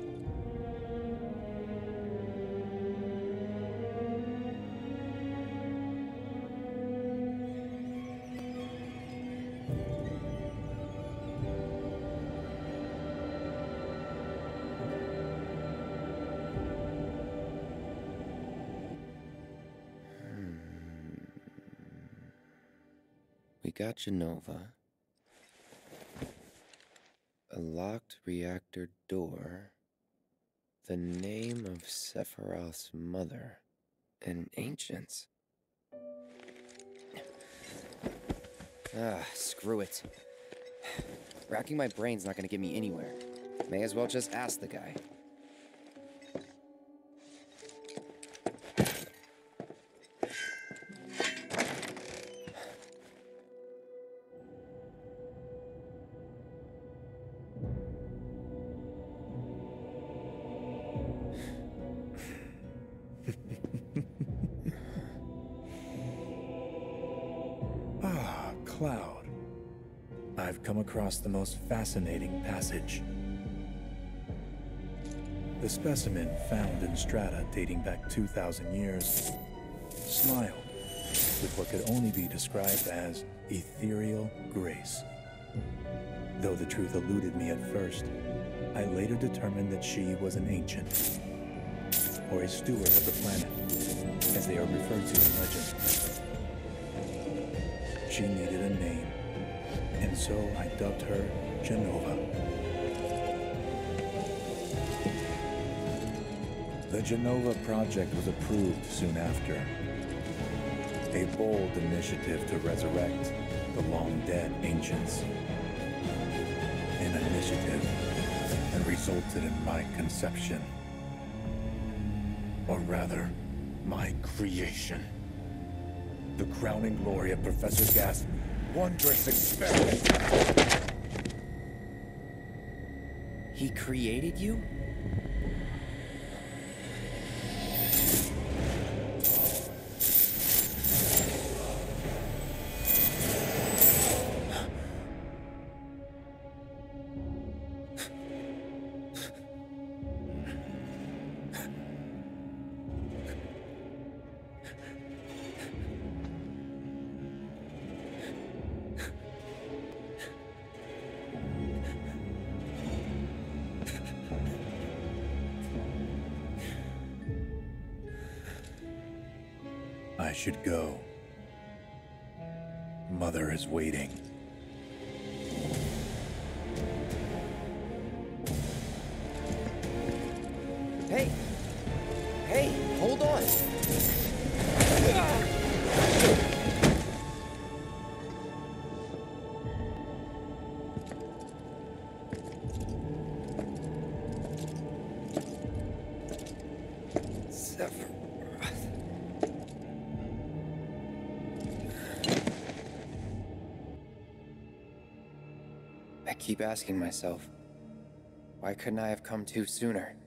We got Genova. A locked reactor door. The name of Sephiroth's mother. and ancients. Ah, screw it. Racking my brain's not gonna get me anywhere. May as well just ask the guy. Ah, Cloud. I've come across the most fascinating passage. The specimen found in strata dating back two thousand years smiled with what could only be described as ethereal grace. Though the truth eluded me at first, I later determined that she was an ancient, or a steward of the planet, as they are referred to in legend. She needed a name, and so I dubbed her Genova. The Genova project was approved soon after. A bold initiative to resurrect the long-dead ancients. An initiative that resulted in my conception. Or rather, my creation. The crowning glory of Professor Gas' wondrous experiment. He created you? I should go. Mother is waiting. Hey! Hey, hold on! I keep asking myself, why couldn't I have come to sooner?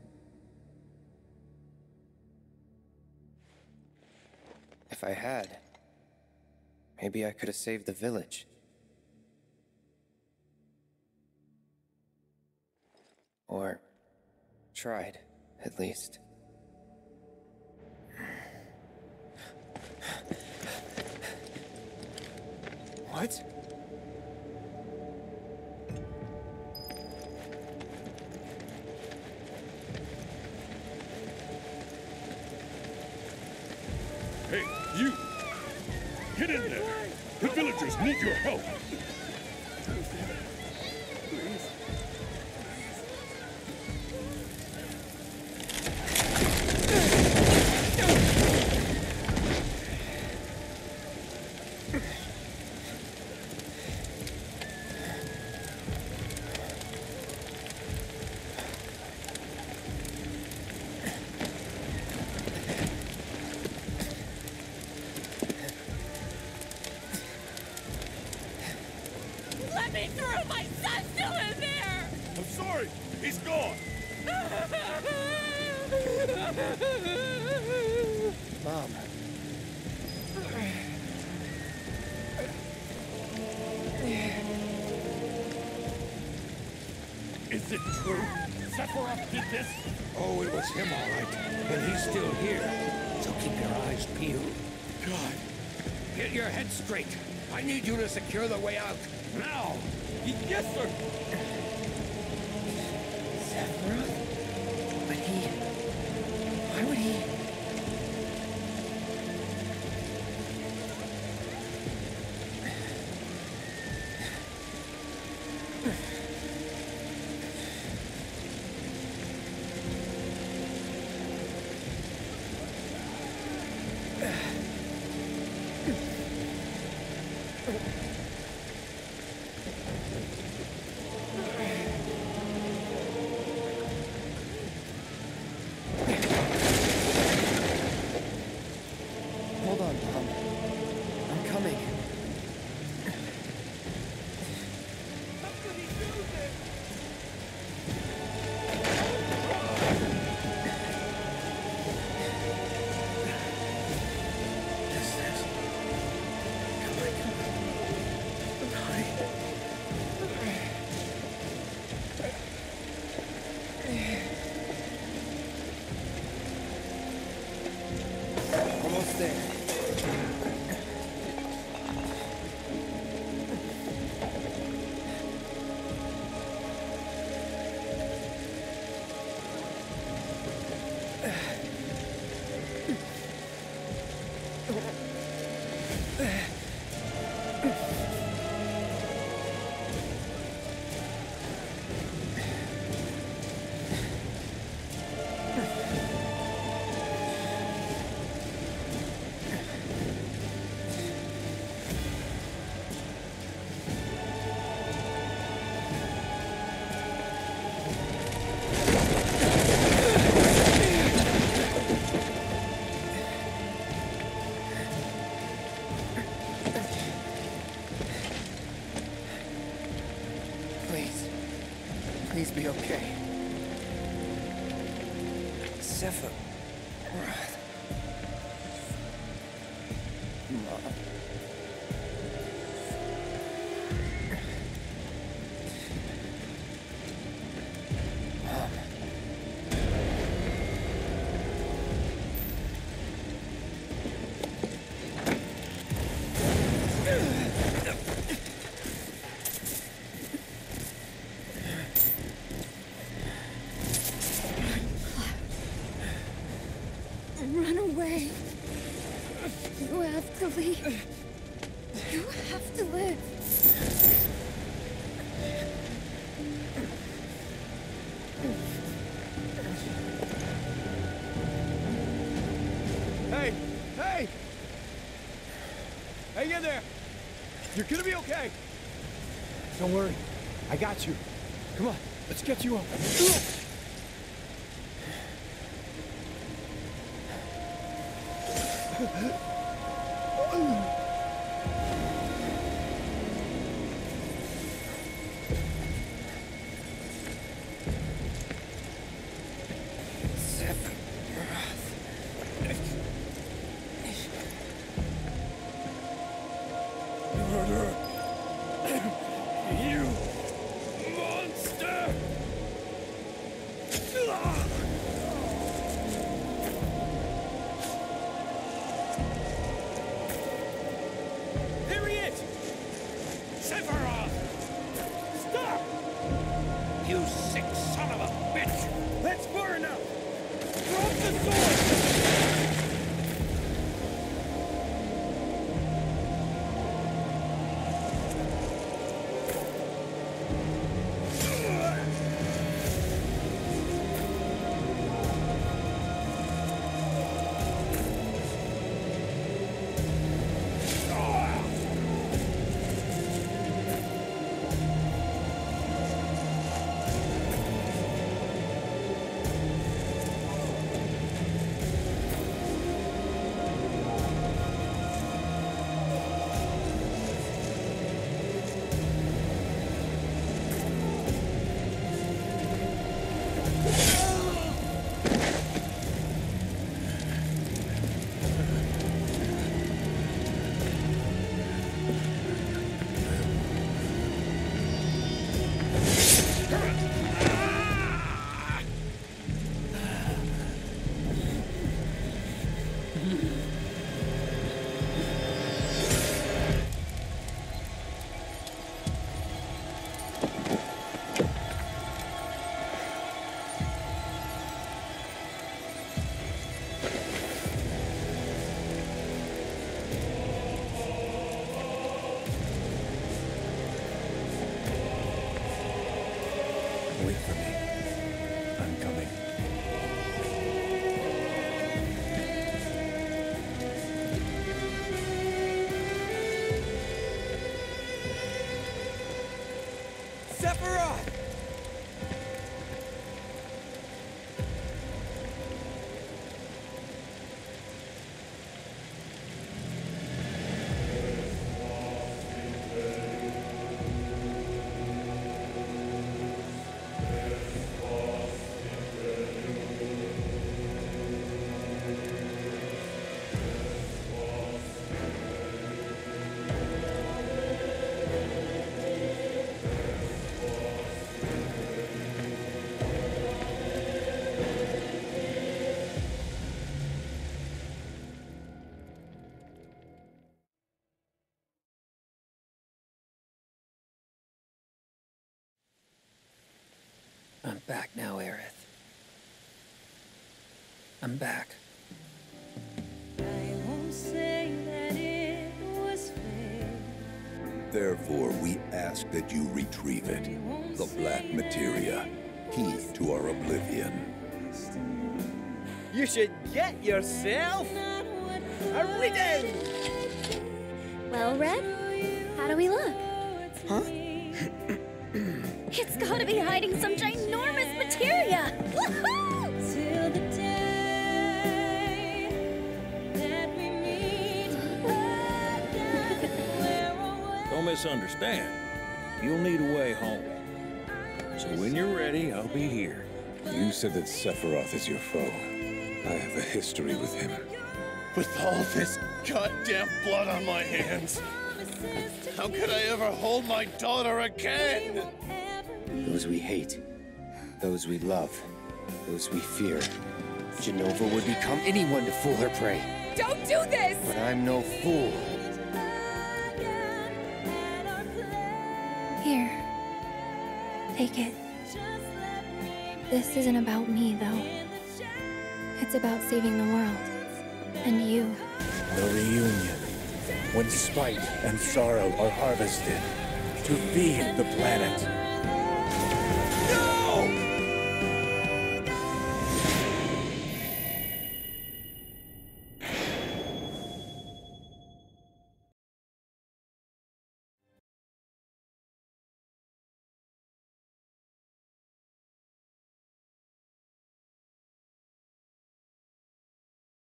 If I had, maybe I could have saved the village. Or tried, at least. What? Hey, you! Get in there! The villagers need your help! Let me through! My son's still in there! I'm sorry! He's gone! Mom. Is it true? Sephiroth did this? Oh, it was him, all right. And he's still here. So keep your eyes peeled. God. Get your head straight. I need you to secure the way out. Now! Yes, sir! Sephiroth? But he... Why would he... there. Please be okay. Sephiroth. Mom. Mom. Run away. You have to leave. You have to live. Hey! Hey! Hang in there! You're gonna be okay! Don't worry. I got you. Come on, let's get you up. You monster! I'm back. Therefore, we ask that you retrieve it. The black materia, key to our oblivion. You should get yourself a reading! Well, Red, how do we look? Huh? It's gotta be hiding some ginormous materia! Woohoo! Don't misunderstand. You'll need a way home. So when you're ready, I'll be here. You said that Sephiroth is your foe. I have a history with him. With all this goddamn blood on my hands, how could I ever hold my daughter again? Those we hate, those we love, those we fear. Jenova would become anyone to fool her prey. Don't do this! But I'm no fool. Here. Take it. This isn't about me, though. It's about saving the world. And you. The reunion. When spite and sorrow are harvested to feed the planet.